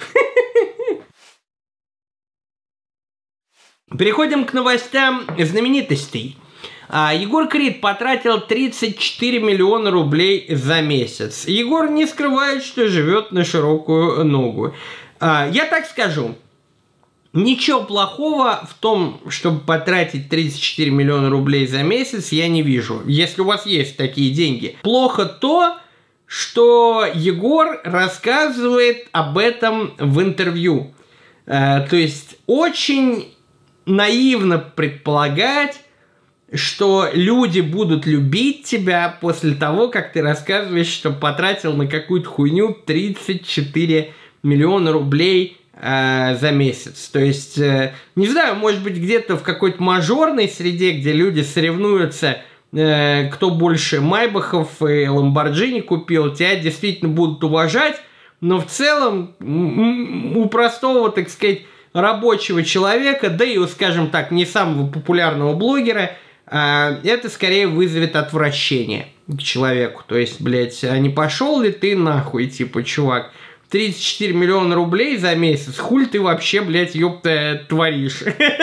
Speaker 1: Переходим к новостям знаменитостей. Егор Крид потратил 34 миллиона рублей за месяц. Егор не скрывает, что живет на широкую ногу. Я так скажу. Ничего плохого в том, чтобы потратить 34 миллиона рублей за месяц, я не вижу, если у вас есть такие деньги. Плохо то, что Егор рассказывает об этом в интервью. То есть очень наивно предполагать, что люди будут любить тебя после того, как ты рассказываешь, что потратил на какую-то хуйню 34 миллиона рублей за месяц. То есть, не знаю, может быть, где-то в какой-то мажорной среде, где люди соревнуются, кто больше Майбахов и Ламборджини купил, тебя действительно будут уважать, но в целом у простого, так сказать, рабочего человека, да и, скажем так, не самого популярного блогера, это скорее вызовет отвращение к человеку. То есть, блядь, а не пошел ли ты нахуй, типа, чувак? 34 миллиона рублей за месяц. Хуль ты вообще, блядь, ёпта, творишь?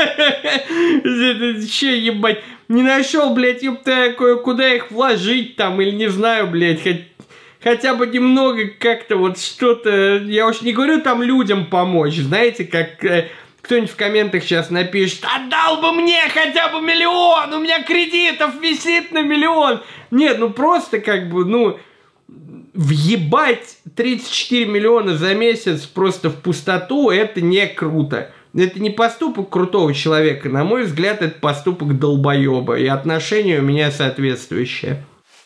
Speaker 1: Че, ебать? Не нашел, блядь, ёпта, куда их вложить там, или не знаю, блядь, хотя бы немного как-то вот что-то... Я уж не говорю там людям помочь, знаете, как... Кто-нибудь в комментах сейчас напишет: отдал бы мне хотя бы 1 миллион, у меня кредитов висит на 1 миллион. Нет, ну просто как бы, ну... Въебать 34 миллиона за месяц просто в пустоту, это не круто. Это не поступок крутого человека. На мой взгляд, это поступок долбоеба. И отношение у меня соответствующее.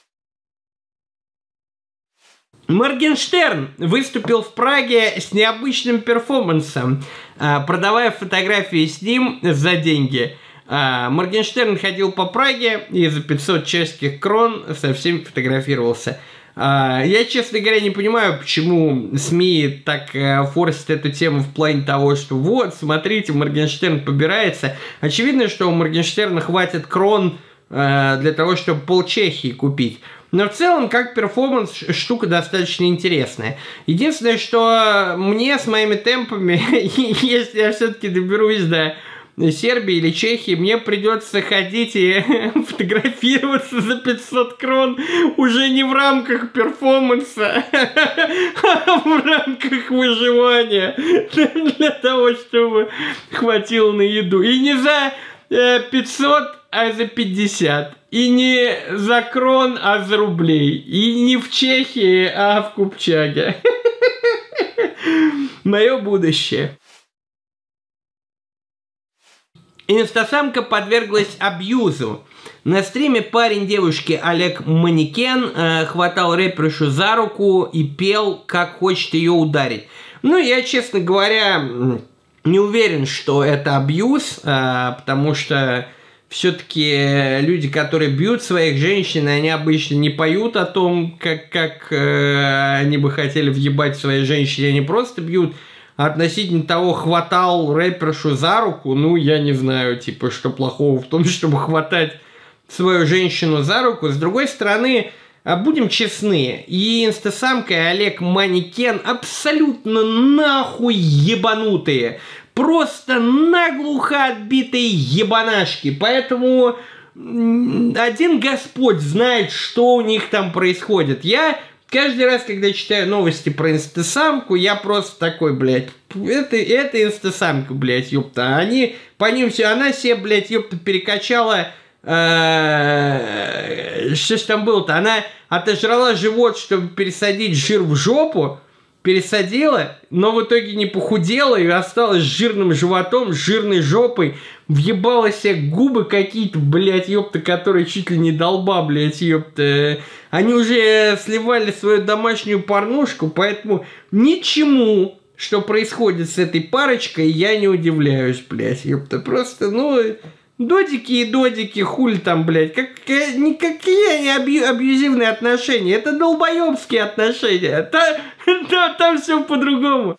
Speaker 1: Моргенштерн выступил в Праге с необычным перформансом, продавая фотографии с ним за деньги. Моргенштерн ходил по Праге и за 500 чешских крон со всеми фотографировался. Я, честно говоря, не понимаю, почему СМИ так форсят эту тему в плане того, что вот, смотрите, Моргенштерн побирается. Очевидно, что у Моргенштерна хватит крон для того, чтобы полчехии купить. Но в целом, как перформанс, штука достаточно интересная. Единственное, что мне с моими темпами, если я все-таки доберусь до Сербии или Чехии, мне придется ходить и фотографироваться за 500 крон уже не в рамках перформанса, а в рамках выживания, для того, чтобы хватило на еду. И не за 500, а за 50. И не за крон, а за рублей. И не в Чехии, а в Купчаге. Мое будущее. Инстасамка подверглась абьюзу. На стриме парень девушки Олег Манекен хватал рэпершу за руку и пел, как хочет ее ударить. Ну, я, честно говоря, не уверен, что это абьюз, потому что все-таки люди, которые бьют своих женщин, они обычно не поют о том, как они бы хотели въебать своей женщине, они просто бьют. Относительно того, хватал рэпершу за руку, ну, я не знаю, типа, что плохого в том, чтобы хватать свою женщину за руку. С другой стороны, будем честны, и инстасамка, и Олег Манекен абсолютно нахуй ебанутые. Просто наглухо отбитые ебанашки. Поэтому один Господь знает, что у них там происходит. Я каждый раз, когда читаю новости про инстасамку, я просто такой, блядь, это инстасамка, блядь, ёпта. Они, по ним все, она себе, блядь, ёпта, перекачала, что ж там было-то, она отожрала живот, чтобы пересадить жир в жопу, пересадила, но в итоге не похудела и осталась с жирным животом, с жирной жопой, въебала себе губы какие-то, блядь, ёпта, которые чуть ли не долба, блядь, ёпта. Они уже сливали свою домашнюю порнушку, поэтому ничему, что происходит с этой парочкой, я не удивляюсь, блядь, ёпта. Просто, ну, додики и додики, хули там, блядь, никакие не абьюзивные отношения, это долбоёбские отношения, там все по-другому.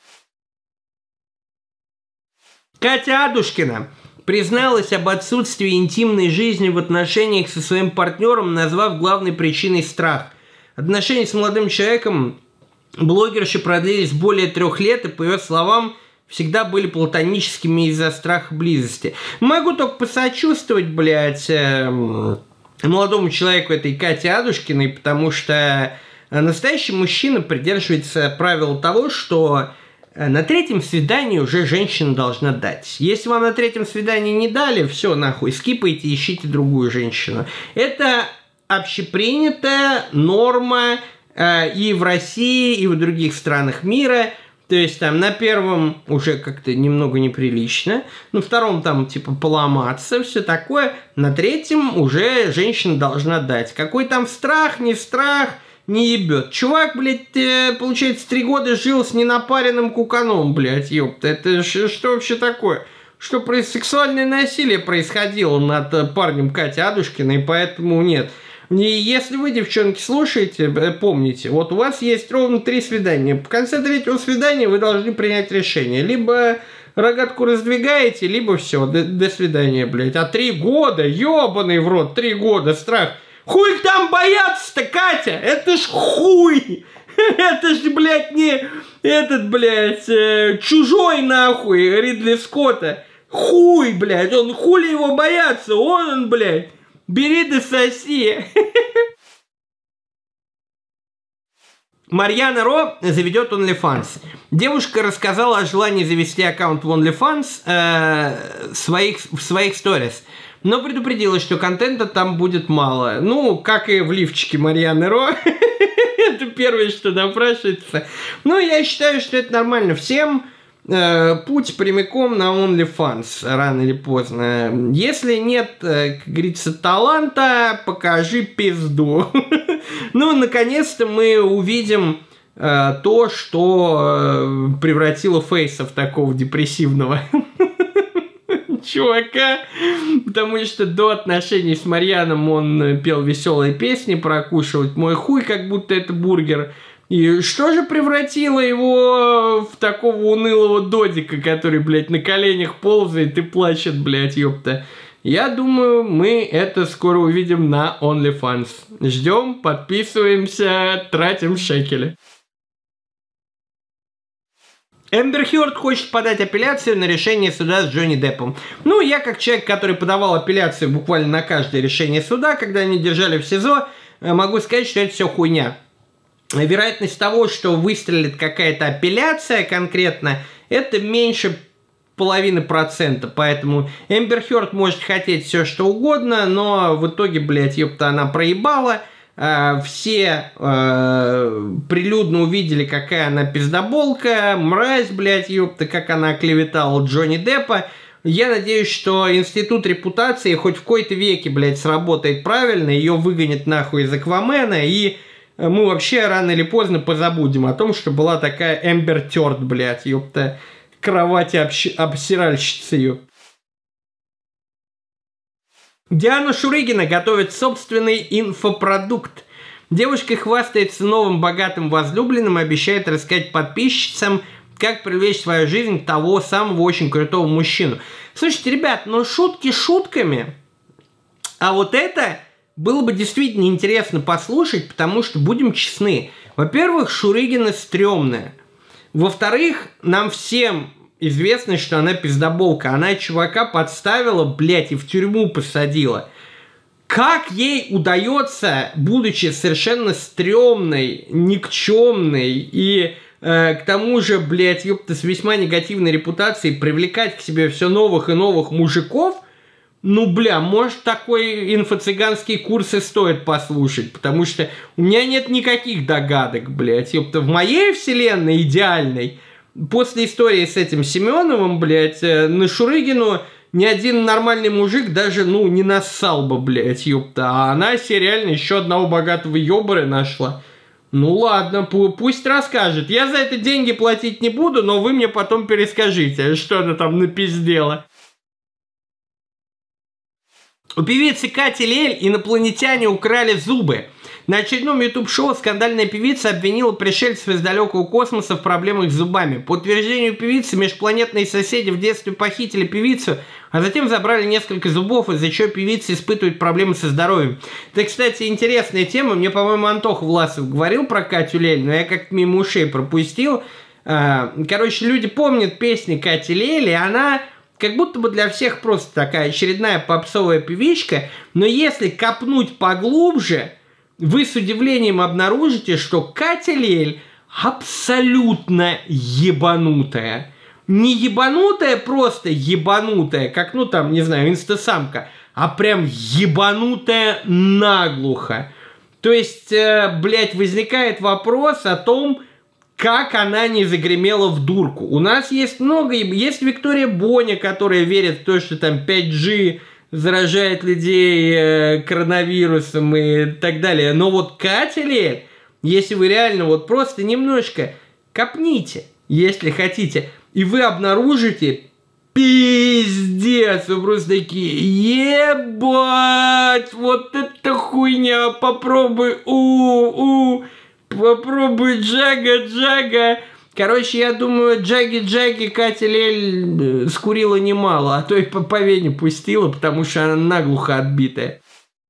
Speaker 1: Катя Адушкина призналась об отсутствии интимной жизни в отношениях со своим партнером, назвав главной причиной страх. Отношения с молодым человеком блогерши продлились более 3 лет, и, по ее словам, всегда были платоническими из-за страха близости. Могу только посочувствовать, блядь, молодому человеку этой Кате Адушкиной, потому что настоящий мужчина придерживается правила того, что на 3-м свидании уже женщина должна дать. Если вам на 3-м свидании не дали, все, нахуй, скипайте, ищите другую женщину. Это общепринятая норма и в России, и в других странах мира. То есть там на 1-м уже как-то немного неприлично, на 2-м там типа поломаться, все такое, на 3-м уже женщина должна дать. Какой там страх, не ебет. Чувак, блядь, получается, 3 года жил с ненапаренным куканом, блядь, ёпта. Это что вообще такое? Что сексуальное насилие происходило над парнем Кати Адушкиной, поэтому нет. И если вы, девчонки, слушаете, помните, вот у вас есть ровно 3 свидания. В конце 3-го свидания вы должны принять решение. Либо рогатку раздвигаете, либо все, до свидания, блядь. А 3 года, ёбаный в рот, 3 года, страх. Хуй там бояться-то, Катя, это ж хуй. Это ж, блядь, не этот, блядь, чужой нахуй Ридли Скотта. Хуй, блядь, он хули его бояться, он, блядь. Бери да соси. Марьяна Ро заведет OnlyFans. Девушка рассказала о желании завести аккаунт в OnlyFans в своих сторис, но предупредила, что контента там будет мало. Ну, как и в лифчике Марьяны Ро. Это первое, что напрашивается. Но я считаю, что это нормально всем. Путь прямиком на OnlyFans, рано или поздно. Если нет, как говорится, таланта, покажи пизду. Ну, наконец-то мы увидим то, что превратило Фейса в такого депрессивного чувака, потому что до отношений с Марьяном он пел веселые песни про «Кушать мой хуй», как будто это бургер. И что же превратило его в такого унылого додика, который, блядь, на коленях ползает и плачет, блядь, ёпта? Я думаю, мы это скоро увидим на OnlyFans. Ждем, подписываемся, тратим шекели. Эмбер Хёрд хочет подать апелляцию на решение суда с Джонни Деппом. Ну, я как человек, который подавал апелляцию буквально на каждое решение суда, когда они держали в СИЗО, могу сказать, что это все хуйня. Вероятность того, что выстрелит какая-то апелляция конкретно, это меньше 0,5%. Поэтому Эмбер Хёрд может хотеть все что угодно, но в итоге, блядь, ёпта, она проебала. Все прилюдно увидели, какая она пиздоболка, мразь, блядь, ёпта, как она оклеветала Джонни Деппа. Я надеюсь, что институт репутации хоть в какой-то веке, блядь, сработает правильно, ее выгонят нахуй из Аквамена, и мы вообще рано или поздно позабудем о том, что была такая Эмбер Хёрд, блядь, ёпта, кровати обсиральщица ее. Диана Шурыгина готовит собственный инфопродукт. Девушка хвастается новым богатым возлюбленным и обещает рассказать подписчицам, как привлечь в свою жизнь того самого очень крутого мужчину. Слушайте, ребят, ну шутки шутками, а вот это было бы действительно интересно послушать, потому что, будем честны, во-первых, Шурыгина стрёмная. Во-вторых, нам всем известно, что она пиздоболка. Она чувака подставила, блядь, и в тюрьму посадила. как ей удается, будучи совершенно стрёмной, никчемной и к тому же, блядь, ёпта, с весьма негативной репутацией, привлекать к себе все новых и новых мужиков, ну, бля, может, такой инфо-цыганский курс и стоит послушать, потому что у меня нет никаких догадок, блядь, ёпта, в моей вселенной идеальной, после истории с этим Семеновым, блядь, на Шурыгину ни один нормальный мужик даже, ну, не нассал бы, блядь, ёпта, а она себе реально еще одного богатого ёбаря нашла. Ну ладно, пусть расскажет. Я за это деньги платить не буду, но вы мне потом перескажите, что она там напиздела. У певицы Кати Лель инопланетяне украли зубы. На очередном YouTube-шоу скандальная певица обвинила пришельцев из далекого космоса в проблемах с зубами. По утверждению певицы, межпланетные соседи в детстве похитили певицу, а затем забрали несколько зубов, из-за чего певица испытывает проблемы со здоровьем. Это, кстати, интересная тема. Мне, по-моему, Антох Власов говорил про Катю Лель, но я как-то мимо ушей пропустил. Короче, люди помнят песни Кати Лель, и она как будто бы для всех просто такая очередная попсовая певичка, но если копнуть поглубже, вы с удивлением обнаружите, что Катя Лель абсолютно ебанутая. Не ебанутая, просто ебанутая, как, ну там, не знаю, инстасамка, а прям ебанутая наглухо. То есть, блядь, возникает вопрос о том, как она не загремела в дурку. У нас есть много, есть Виктория Боня, которая верит в то, что там 5G заражает людей коронавирусом и так далее. Но вот Катя Лель, если вы реально вот просто немножко копните, если хотите, и вы обнаружите, пиздец, вы просто такие, ебать, вот это хуйня, попробуй, попробуй Джага. Короче, я думаю, Джаги Катя Лель скурила немало, а то и по вене пустила, потому что она наглухо отбитая.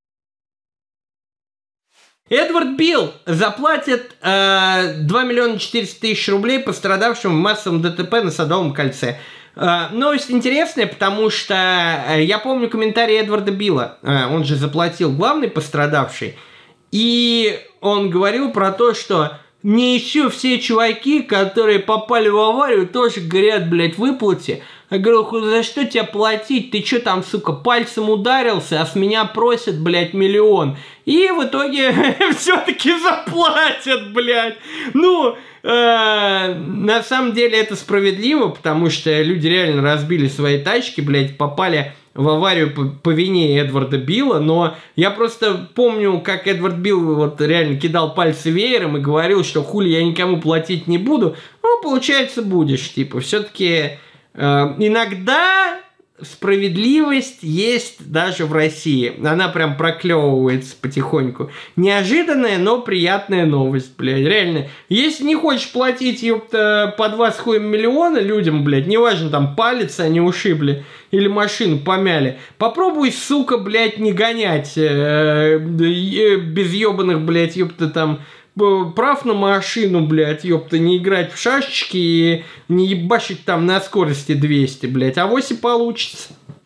Speaker 1: Эдвард Билл заплатит 2 400 000 рублей пострадавшим в массовом ДТП на Садовом кольце. Новость интересная, потому что я помню комментарий Эдварда Билла, он же заплатил, главный пострадавший, и он говорил про то, что не еще все чуваки, которые попали в аварию, тоже говорят, блядь, выплате. Я говорю, за что тебе платить? Ты что там, сука, пальцем ударился, а с меня просят, блядь, 1 000 000. И в итоге все-таки заплатят, блядь. Ну, на самом деле это справедливо, потому что люди реально разбили свои тачки, блядь, попали в аварию по вине Эдварда Билла, но я просто помню, как Эдвард Билл вот реально кидал пальцы веером и говорил, что хули я никому платить не буду. Ну, получается, будешь, типа, все-таки иногда справедливость есть даже в России. Она прям проклевывается потихоньку. Неожиданная, но приятная новость, блядь. Реально, если не хочешь платить, ёпта, по 2 с хуем миллиона людям, блядь, неважно, там, палец они ушибли или машину помяли, попробуй, сука, блядь, не гонять без ёбаных, блядь, ёпта, там, прав на машину, блядь, ёпта, не играть в шашечки и не ебашить там на скорости 200, блядь, авось и получится.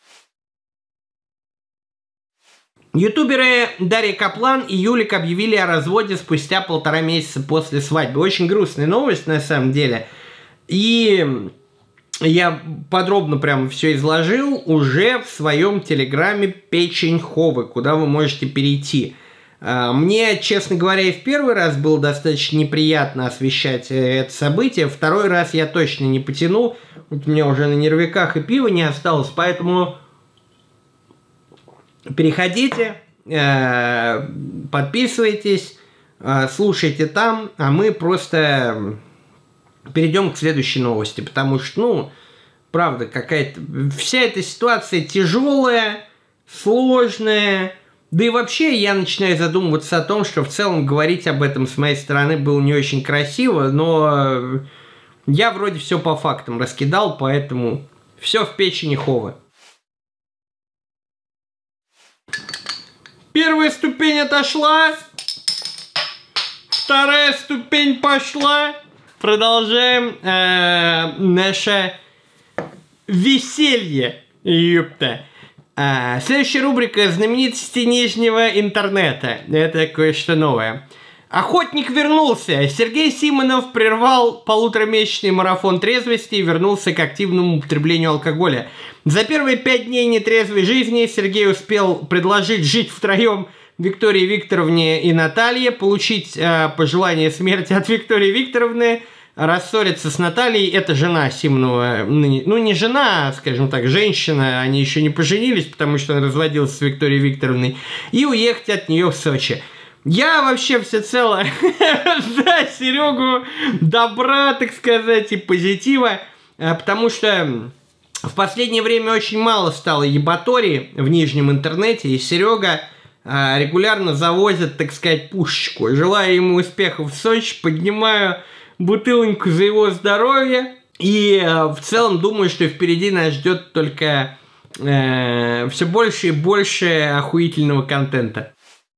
Speaker 1: Ютуберы Дарья Каплан и Юлик объявили о разводе спустя 1,5 месяца после свадьбы. Очень грустная новость, на самом деле. И я подробно прям все изложил уже в своем телеграме «Печень Ховы», куда вы можете перейти. Мне, честно говоря, и в первый раз было достаточно неприятно освещать это событие. Второй раз я точно не потяну. Вот у меня уже на нервиках и пива не осталось, поэтому переходите, подписывайтесь, слушайте там, а мы просто перейдем к следующей новости, потому что, ну, правда, какая-то вся эта ситуация тяжелая, сложная. Да и вообще я начинаю задумываться о том, что в целом говорить об этом с моей стороны было не очень красиво, но я вроде все по фактам раскидал, поэтому все в печени Ховы. Первая ступень отошла, вторая ступень пошла. Продолжаем наше веселье, ёпта. Следующая рубрика «Знаменитости нижнего интернета». Это кое-что новое. Охотник вернулся. Сергей Симонов прервал полуторамесячный марафон трезвости и вернулся к активному употреблению алкоголя. За первые 5 дней нетрезвой жизни Сергей успел предложить жить втроем Виктории Викторовне и Наталье, получить пожелание смерти от Виктории Викторовны, рассориться с Натальей, это жена Симонова, ну не жена, скажем так, женщина, они еще не поженились, потому что он разводился с Викторией Викторовной, и уехать от нее в Сочи. Я вообще всецело за Серегу добра, так сказать, и позитива, потому что в последнее время очень мало стало ебатории в нижнем интернете, и Серега регулярно завозит, так сказать, пушечку. Желаю ему успехов в Сочи, поднимаю бутылочку за его здоровье, и в целом думаю, что впереди нас ждет только все больше и больше охуительного контента.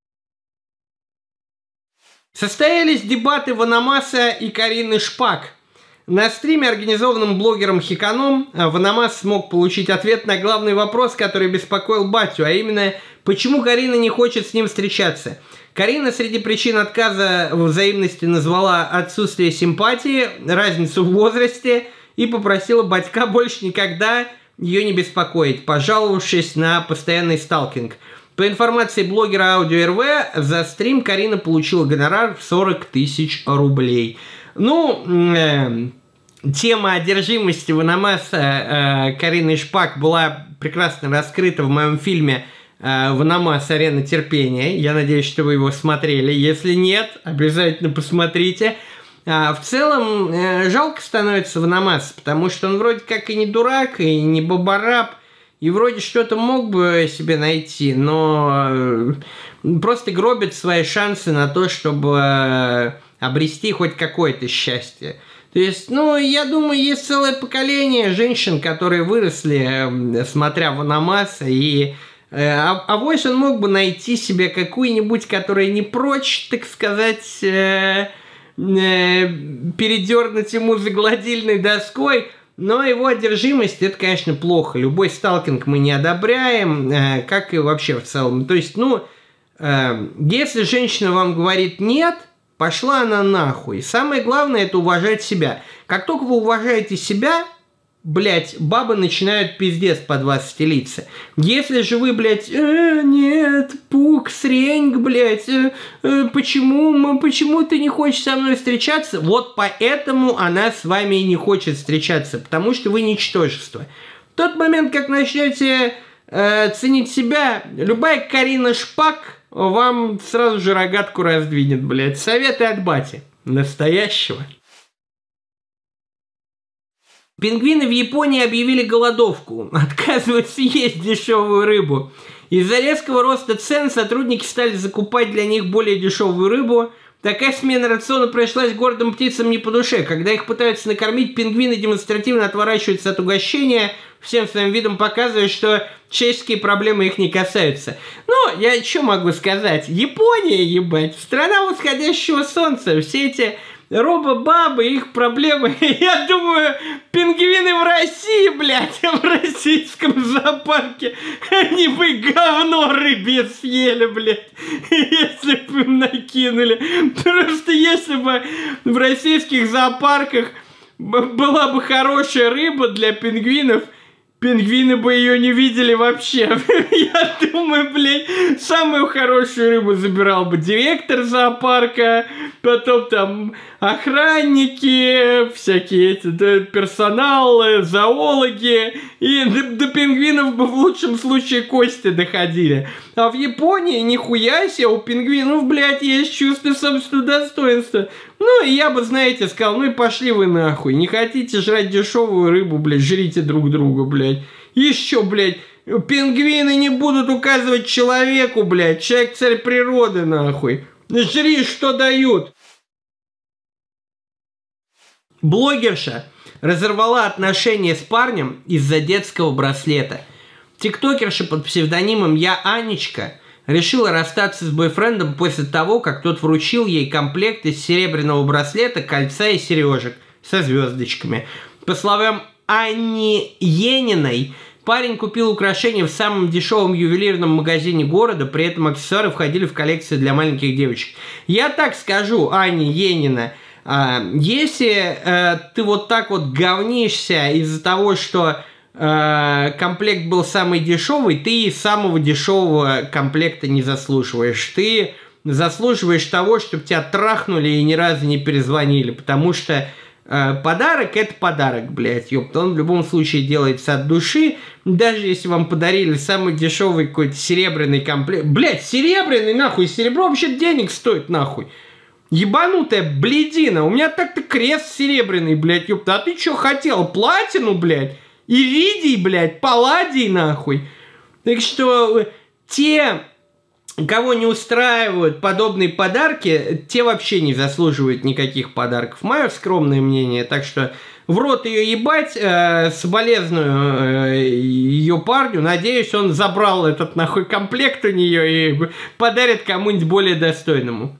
Speaker 1: Состоялись дебаты Ванамаса и Карины Шпак. На стриме, организованном блогером Хиканом, Ванамас смог получить ответ на главный вопрос, который беспокоил батю, а именно, почему Карина не хочет с ним встречаться. Карина среди причин отказа в взаимности назвала отсутствие симпатии, разницу в возрасте и попросила батька больше никогда ее не беспокоить, пожаловавшись на постоянный сталкинг. По информации блогера Аудио РВ, за стрим Карина получила гонорар в 40 тысяч рублей. Ну, тема одержимости Ванамаса Карины Шпак была прекрасно раскрыта в моем фильме «Ванамас. Арена терпения». Я надеюсь, что вы его смотрели. Если нет, обязательно посмотрите. В целом, жалко становится Ванамаса, потому что он вроде как и не дурак, и не бабараб, и вроде что-то мог бы себе найти, но просто гробит свои шансы на то, чтобы обрести хоть какое-то счастье. То есть, ну, я думаю, есть целое поколение женщин, которые выросли, смотря Ванамаса, и авось он мог бы найти себе какую-нибудь, которая не прочь, так сказать, передернуть ему за гладильной доской. Но его одержимость, это, конечно, плохо. Любой сталкинг мы не одобряем, как и вообще в целом. То есть, ну, если женщина вам говорит «нет», пошла она нахуй. Самое главное – это уважать себя. Как только вы уважаете себя, блядь, бабы начинают пиздец под вас стелиться. Если же вы, блядь, нет, пук, сренг, блядь, почему ты не хочешь со мной встречаться? Вот поэтому она с вами и не хочет встречаться, потому что вы ничтожество. В тот момент, как начнете ценить себя, любая Карина Шпак вам сразу же рогатку раздвинет, блядь. Советы от бати. Настоящего. Пингвины в Японии объявили голодовку, отказываются есть дешевую рыбу. Из-за резкого роста цен сотрудники стали закупать для них более дешевую рыбу. Такая смена рациона пришлась гордым птицам не по душе. Когда их пытаются накормить, пингвины демонстративно отворачиваются от угощения, всем своим видом показывая, что человеческие проблемы их не касаются. Ну, я что могу сказать? Япония, ебать, страна восходящего солнца. Все эти робо-бабы, их проблемы. Я думаю, пингвины в России, блядь, в российском зоопарке, они бы говно рыбье съели, блядь, если бы им накинули. Просто если бы в российских зоопарках была бы хорошая рыба для пингвинов, пингвины бы ее не видели вообще. Я думаю, блядь, самую хорошую рыбу забирал бы директор зоопарка, потом там охранники, всякие эти, да, персонал, зоологи, и до пингвинов бы в лучшем случае кости доходили. А в Японии нихуя себе, у пингвинов, блядь, есть чувство собственного достоинства. Ну, и я бы, знаете, сказал, ну и пошли вы нахуй. Не хотите жрать дешевую рыбу, блядь, жрите друг друга, блядь. Еще, блядь, пингвины не будут указывать человеку, блядь. Человек царь природы, нахуй. Жри, что дают. Блогерша разорвала отношения с парнем из-за детского браслета. Тиктокерша под псевдонимом «Я Анечка» решила расстаться с бойфрендом после того, как тот вручил ей комплект из серебряного браслета, кольца и сережек со звездочками. По словам Анни Ениной, Парень купил украшения в самом дешевом ювелирном магазине города, при этом аксессуары входили в коллекцию для маленьких девочек. Я так скажу, Аня Енина, если ты вот так вот говнишься из-за того, что комплект был самый дешевый, ты и самого дешевого комплекта не заслуживаешь. Ты заслуживаешь того, чтобы тебя трахнули и ни разу не перезвонили, потому что подарок – это подарок, блядь, ёпта. Он в любом случае делается от души. Даже если вам подарили самый дешевый какой-то серебряный комплект. Блядь, серебряный, нахуй, серебро вообще денег стоит, нахуй. Ебанутая блядина. У меня так-то крест серебряный, блядь, ёпта. А ты чё хотел? Платину, блядь? Иридий, блядь, палладий, нахуй. Так что те, кого не устраивают подобные подарки, те вообще не заслуживают никаких подарков. Мое скромное мнение. Так что в рот ее ебать, соболезную ее парню. Надеюсь, он забрал этот нахуй комплект у нее и подарит кому-нибудь более достойному.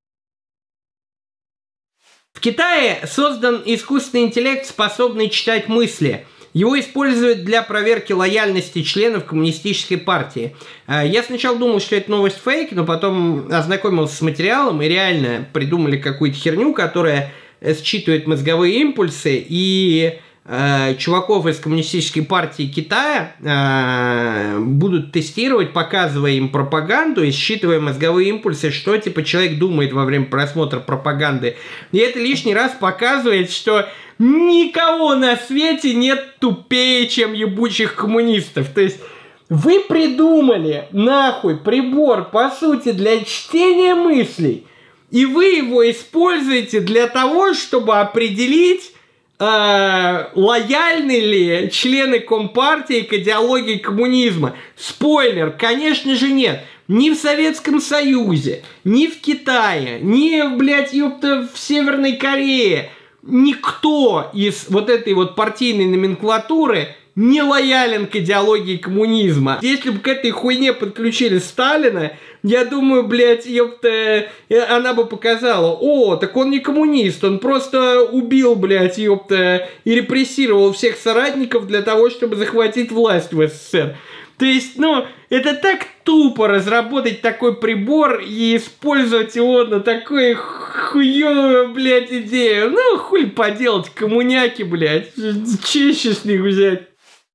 Speaker 1: В Китае создан искусственный интеллект, способный читать мысли. Его используют для проверки лояльности членов коммунистической партии. Я сначала думал, что это новость фейк, но потом ознакомился с материалом и реально придумали какую-то херню, которая считывает мозговые импульсы, и чуваков из коммунистической партии Китая будут тестировать, показывая им пропаганду и считывая мозговые импульсы, что типа человек думает во время просмотра пропаганды. И это лишний раз показывает, что никого на свете нет тупее, чем ебучих коммунистов. То есть вы придумали нахуй прибор, по сути, для чтения мыслей, и вы его используете для того, чтобы определить, лояльны ли члены Компартии к идеологии коммунизма. Спойлер, конечно же нет. Ни в Советском Союзе, ни в Китае, ни, блядь, ёпта, в Северной Корее никто из вот этой вот партийной номенклатуры не лоялен к идеологии коммунизма. Если бы к этой хуйне подключили Сталина, я думаю, блядь, ёпта, она бы показала: о, так он не коммунист, он просто убил, блядь, ёпта, и репрессировал всех соратников для того, чтобы захватить власть в СССР. То есть, ну, это так тупо разработать такой прибор и использовать его на такую хуёвую, блядь, идею. Ну, хуй поделать, коммуняки, блядь, чище с них взять.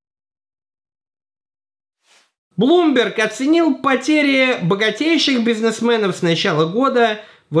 Speaker 1: Bloomberg оценил потери богатейших бизнесменов с начала года в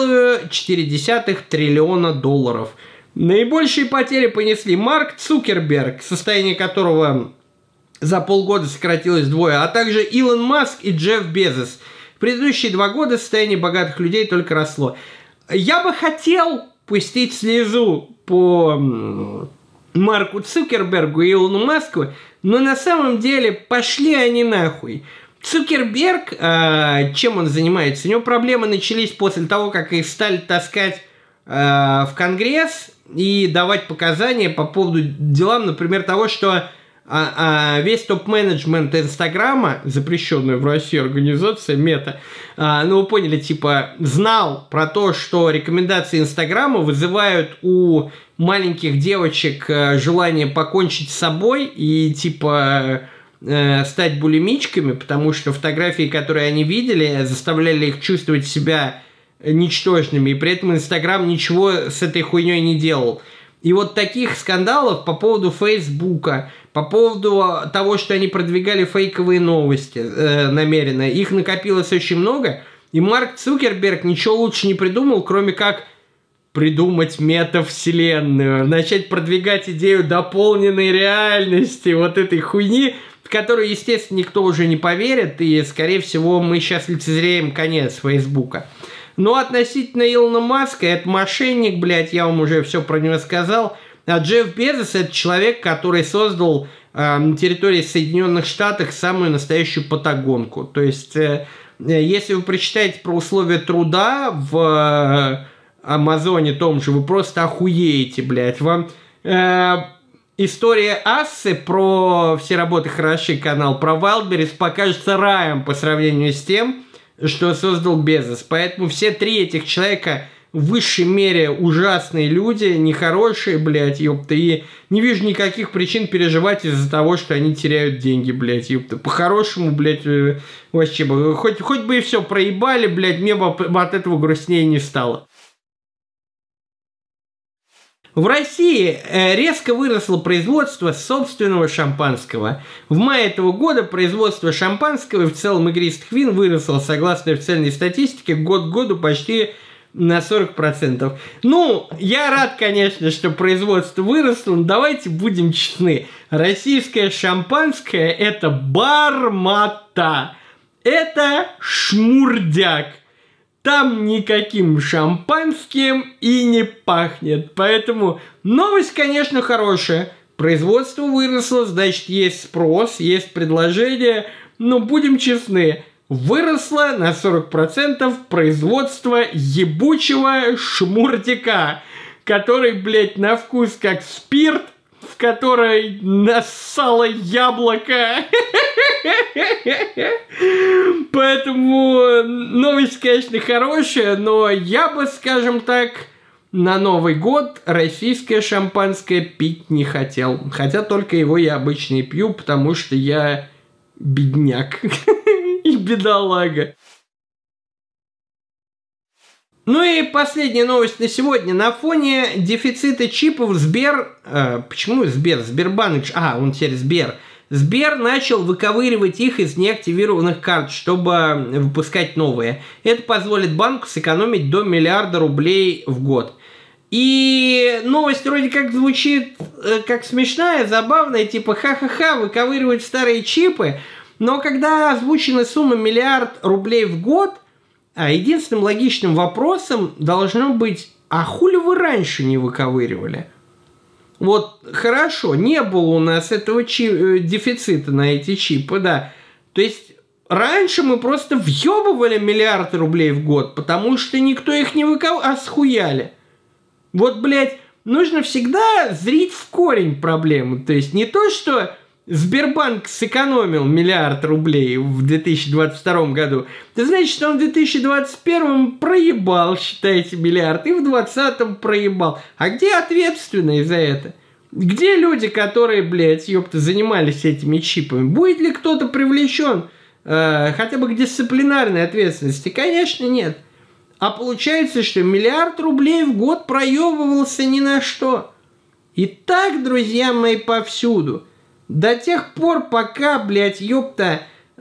Speaker 1: 1,4 триллиона долларов. Наибольшие потери понесли Марк Цукерберг, состояние которого за полгода сократилось вдвое, а также Илон Маск и Джефф Безос. В предыдущие 2 года состояние богатых людей только росло. Я бы хотел пустить слезу по Марку Цукербергу и Илону Маску, но на самом деле пошли они нахуй. Цукерберг, чем он занимается? У него проблемы начались после того, как их стали таскать в Конгресс и давать показания по поводу делам, например, того, что весь топ-менеджмент Инстаграма, запрещенная в России организация Мета, ну вы поняли, типа, знал про то, что рекомендации Инстаграма вызывают у маленьких девочек желание покончить с собой и, типа, стать булимичками, потому что фотографии, которые они видели, заставляли их чувствовать себя ничтожными, и при этом Инстаграм ничего с этой хуйней не делал. И вот таких скандалов по поводу Фейсбука, по поводу того, что они продвигали фейковые новости намеренно, их накопилось очень много, и Марк Цукерберг ничего лучше не придумал, кроме как придумать метавселенную, начать продвигать идею дополненной реальности, вот этой хуйни, в которую, естественно, никто уже не поверит, и, скорее всего, мы сейчас лицезреем конец Фейсбука. Но относительно Илона Маска, это мошенник, блядь, я вам уже все про него сказал. А Джефф Безос – это человек, который создал на территории Соединенных Штатов самую настоящую патагонку. То есть, если вы прочитаете про условия труда в Амазоне том же, вы просто охуеете, блядь. Вам история Ассы про «Все работы хороши» канал, про Wildberries покажется раем по сравнению с тем, что создал Безос. Поэтому все 3 этих человека в высшей мере ужасные люди, нехорошие, блядь, ёпта, и не вижу никаких причин переживать из-за того, что они теряют деньги, блядь, ёпта. По-хорошему, блядь, вообще бы, хоть бы и все проебали, блядь, мне бы от этого грустнее не стало. В России резко выросло производство собственного шампанского. В мае этого года производство шампанского и в целом игристых вин выросло, согласно официальной статистике, год к году почти на 40%. Ну, я рад, конечно, что производство выросло, но давайте будем честны. Российское шампанское – это бармата. Это шмурдяк. Там никаким шампанским и не пахнет. Поэтому новость, конечно, хорошая. Производство выросло, значит, есть спрос, есть предложение. Но будем честны, выросло на 40% производство ебучего шмурдяка, который, блядь, на вкус как спирт, в который нассало яблоко. Поэтому новость, конечно, хорошая, но я бы, скажем так, на Новый год российское шампанское пить не хотел. Хотя только его я обычно и пью, потому что я бедняк и бедолага. Ну и последняя новость на сегодня. На фоне дефицита чипов почему Сбер? Сбербанк. Он теперь Сбер. Сбер начал выковыривать их из неактивированных карт, чтобы выпускать новые. Это позволит банку сэкономить до 1 миллиарда рублей в год. И новость вроде как звучит как смешная, забавная, типа ха-ха-ха, выковыривают старые чипы. Но когда озвучена сумма 1 миллиард рублей в год, единственным логичным вопросом должно быть, а хули вы раньше не выковыривали? Вот, хорошо, не было у нас этого дефицита на эти чипы, да. То есть, раньше мы просто въебывали 1 миллиард рублей в год, потому что никто их не выковыривал, а схуяли. Вот, блядь, нужно всегда зрить в корень проблемы. То есть, не то, что Сбербанк сэкономил 1 миллиард рублей в 2022 году. Это значит, что он в 2021 проебал, считайте, миллиард, и в 2020 проебал. А где ответственные за это? Где люди, которые, блядь, ёпта, занимались этими чипами? Будет ли кто-то привлечен хотя бы к дисциплинарной ответственности? Конечно, нет. А получается, что 1 миллиард рублей в год проебывался ни на что. И так, друзья мои, повсюду. До тех пор, пока, блядь, ёпта,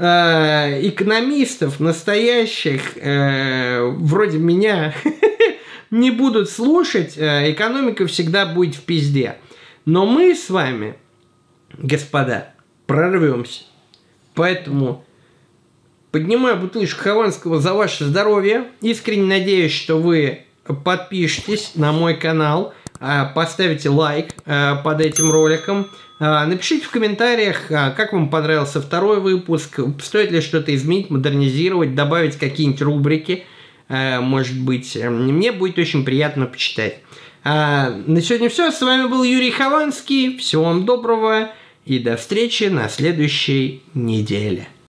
Speaker 1: экономистов настоящих, вроде меня, не будут слушать, экономика всегда будет в пизде. Но мы с вами, господа, прорвемся. Поэтому поднимаю бутылочку Хованского за ваше здоровье. Искренне надеюсь, что вы подпишитесь на мой канал, поставите лайк под этим роликом. Напишите в комментариях, как вам понравился второй выпуск, стоит ли что-то изменить, модернизировать, добавить какие-нибудь рубрики, может быть. Мне будет очень приятно почитать. На сегодня все. С вами был Юрий Хованский. Всего вам доброго и до встречи на следующей неделе.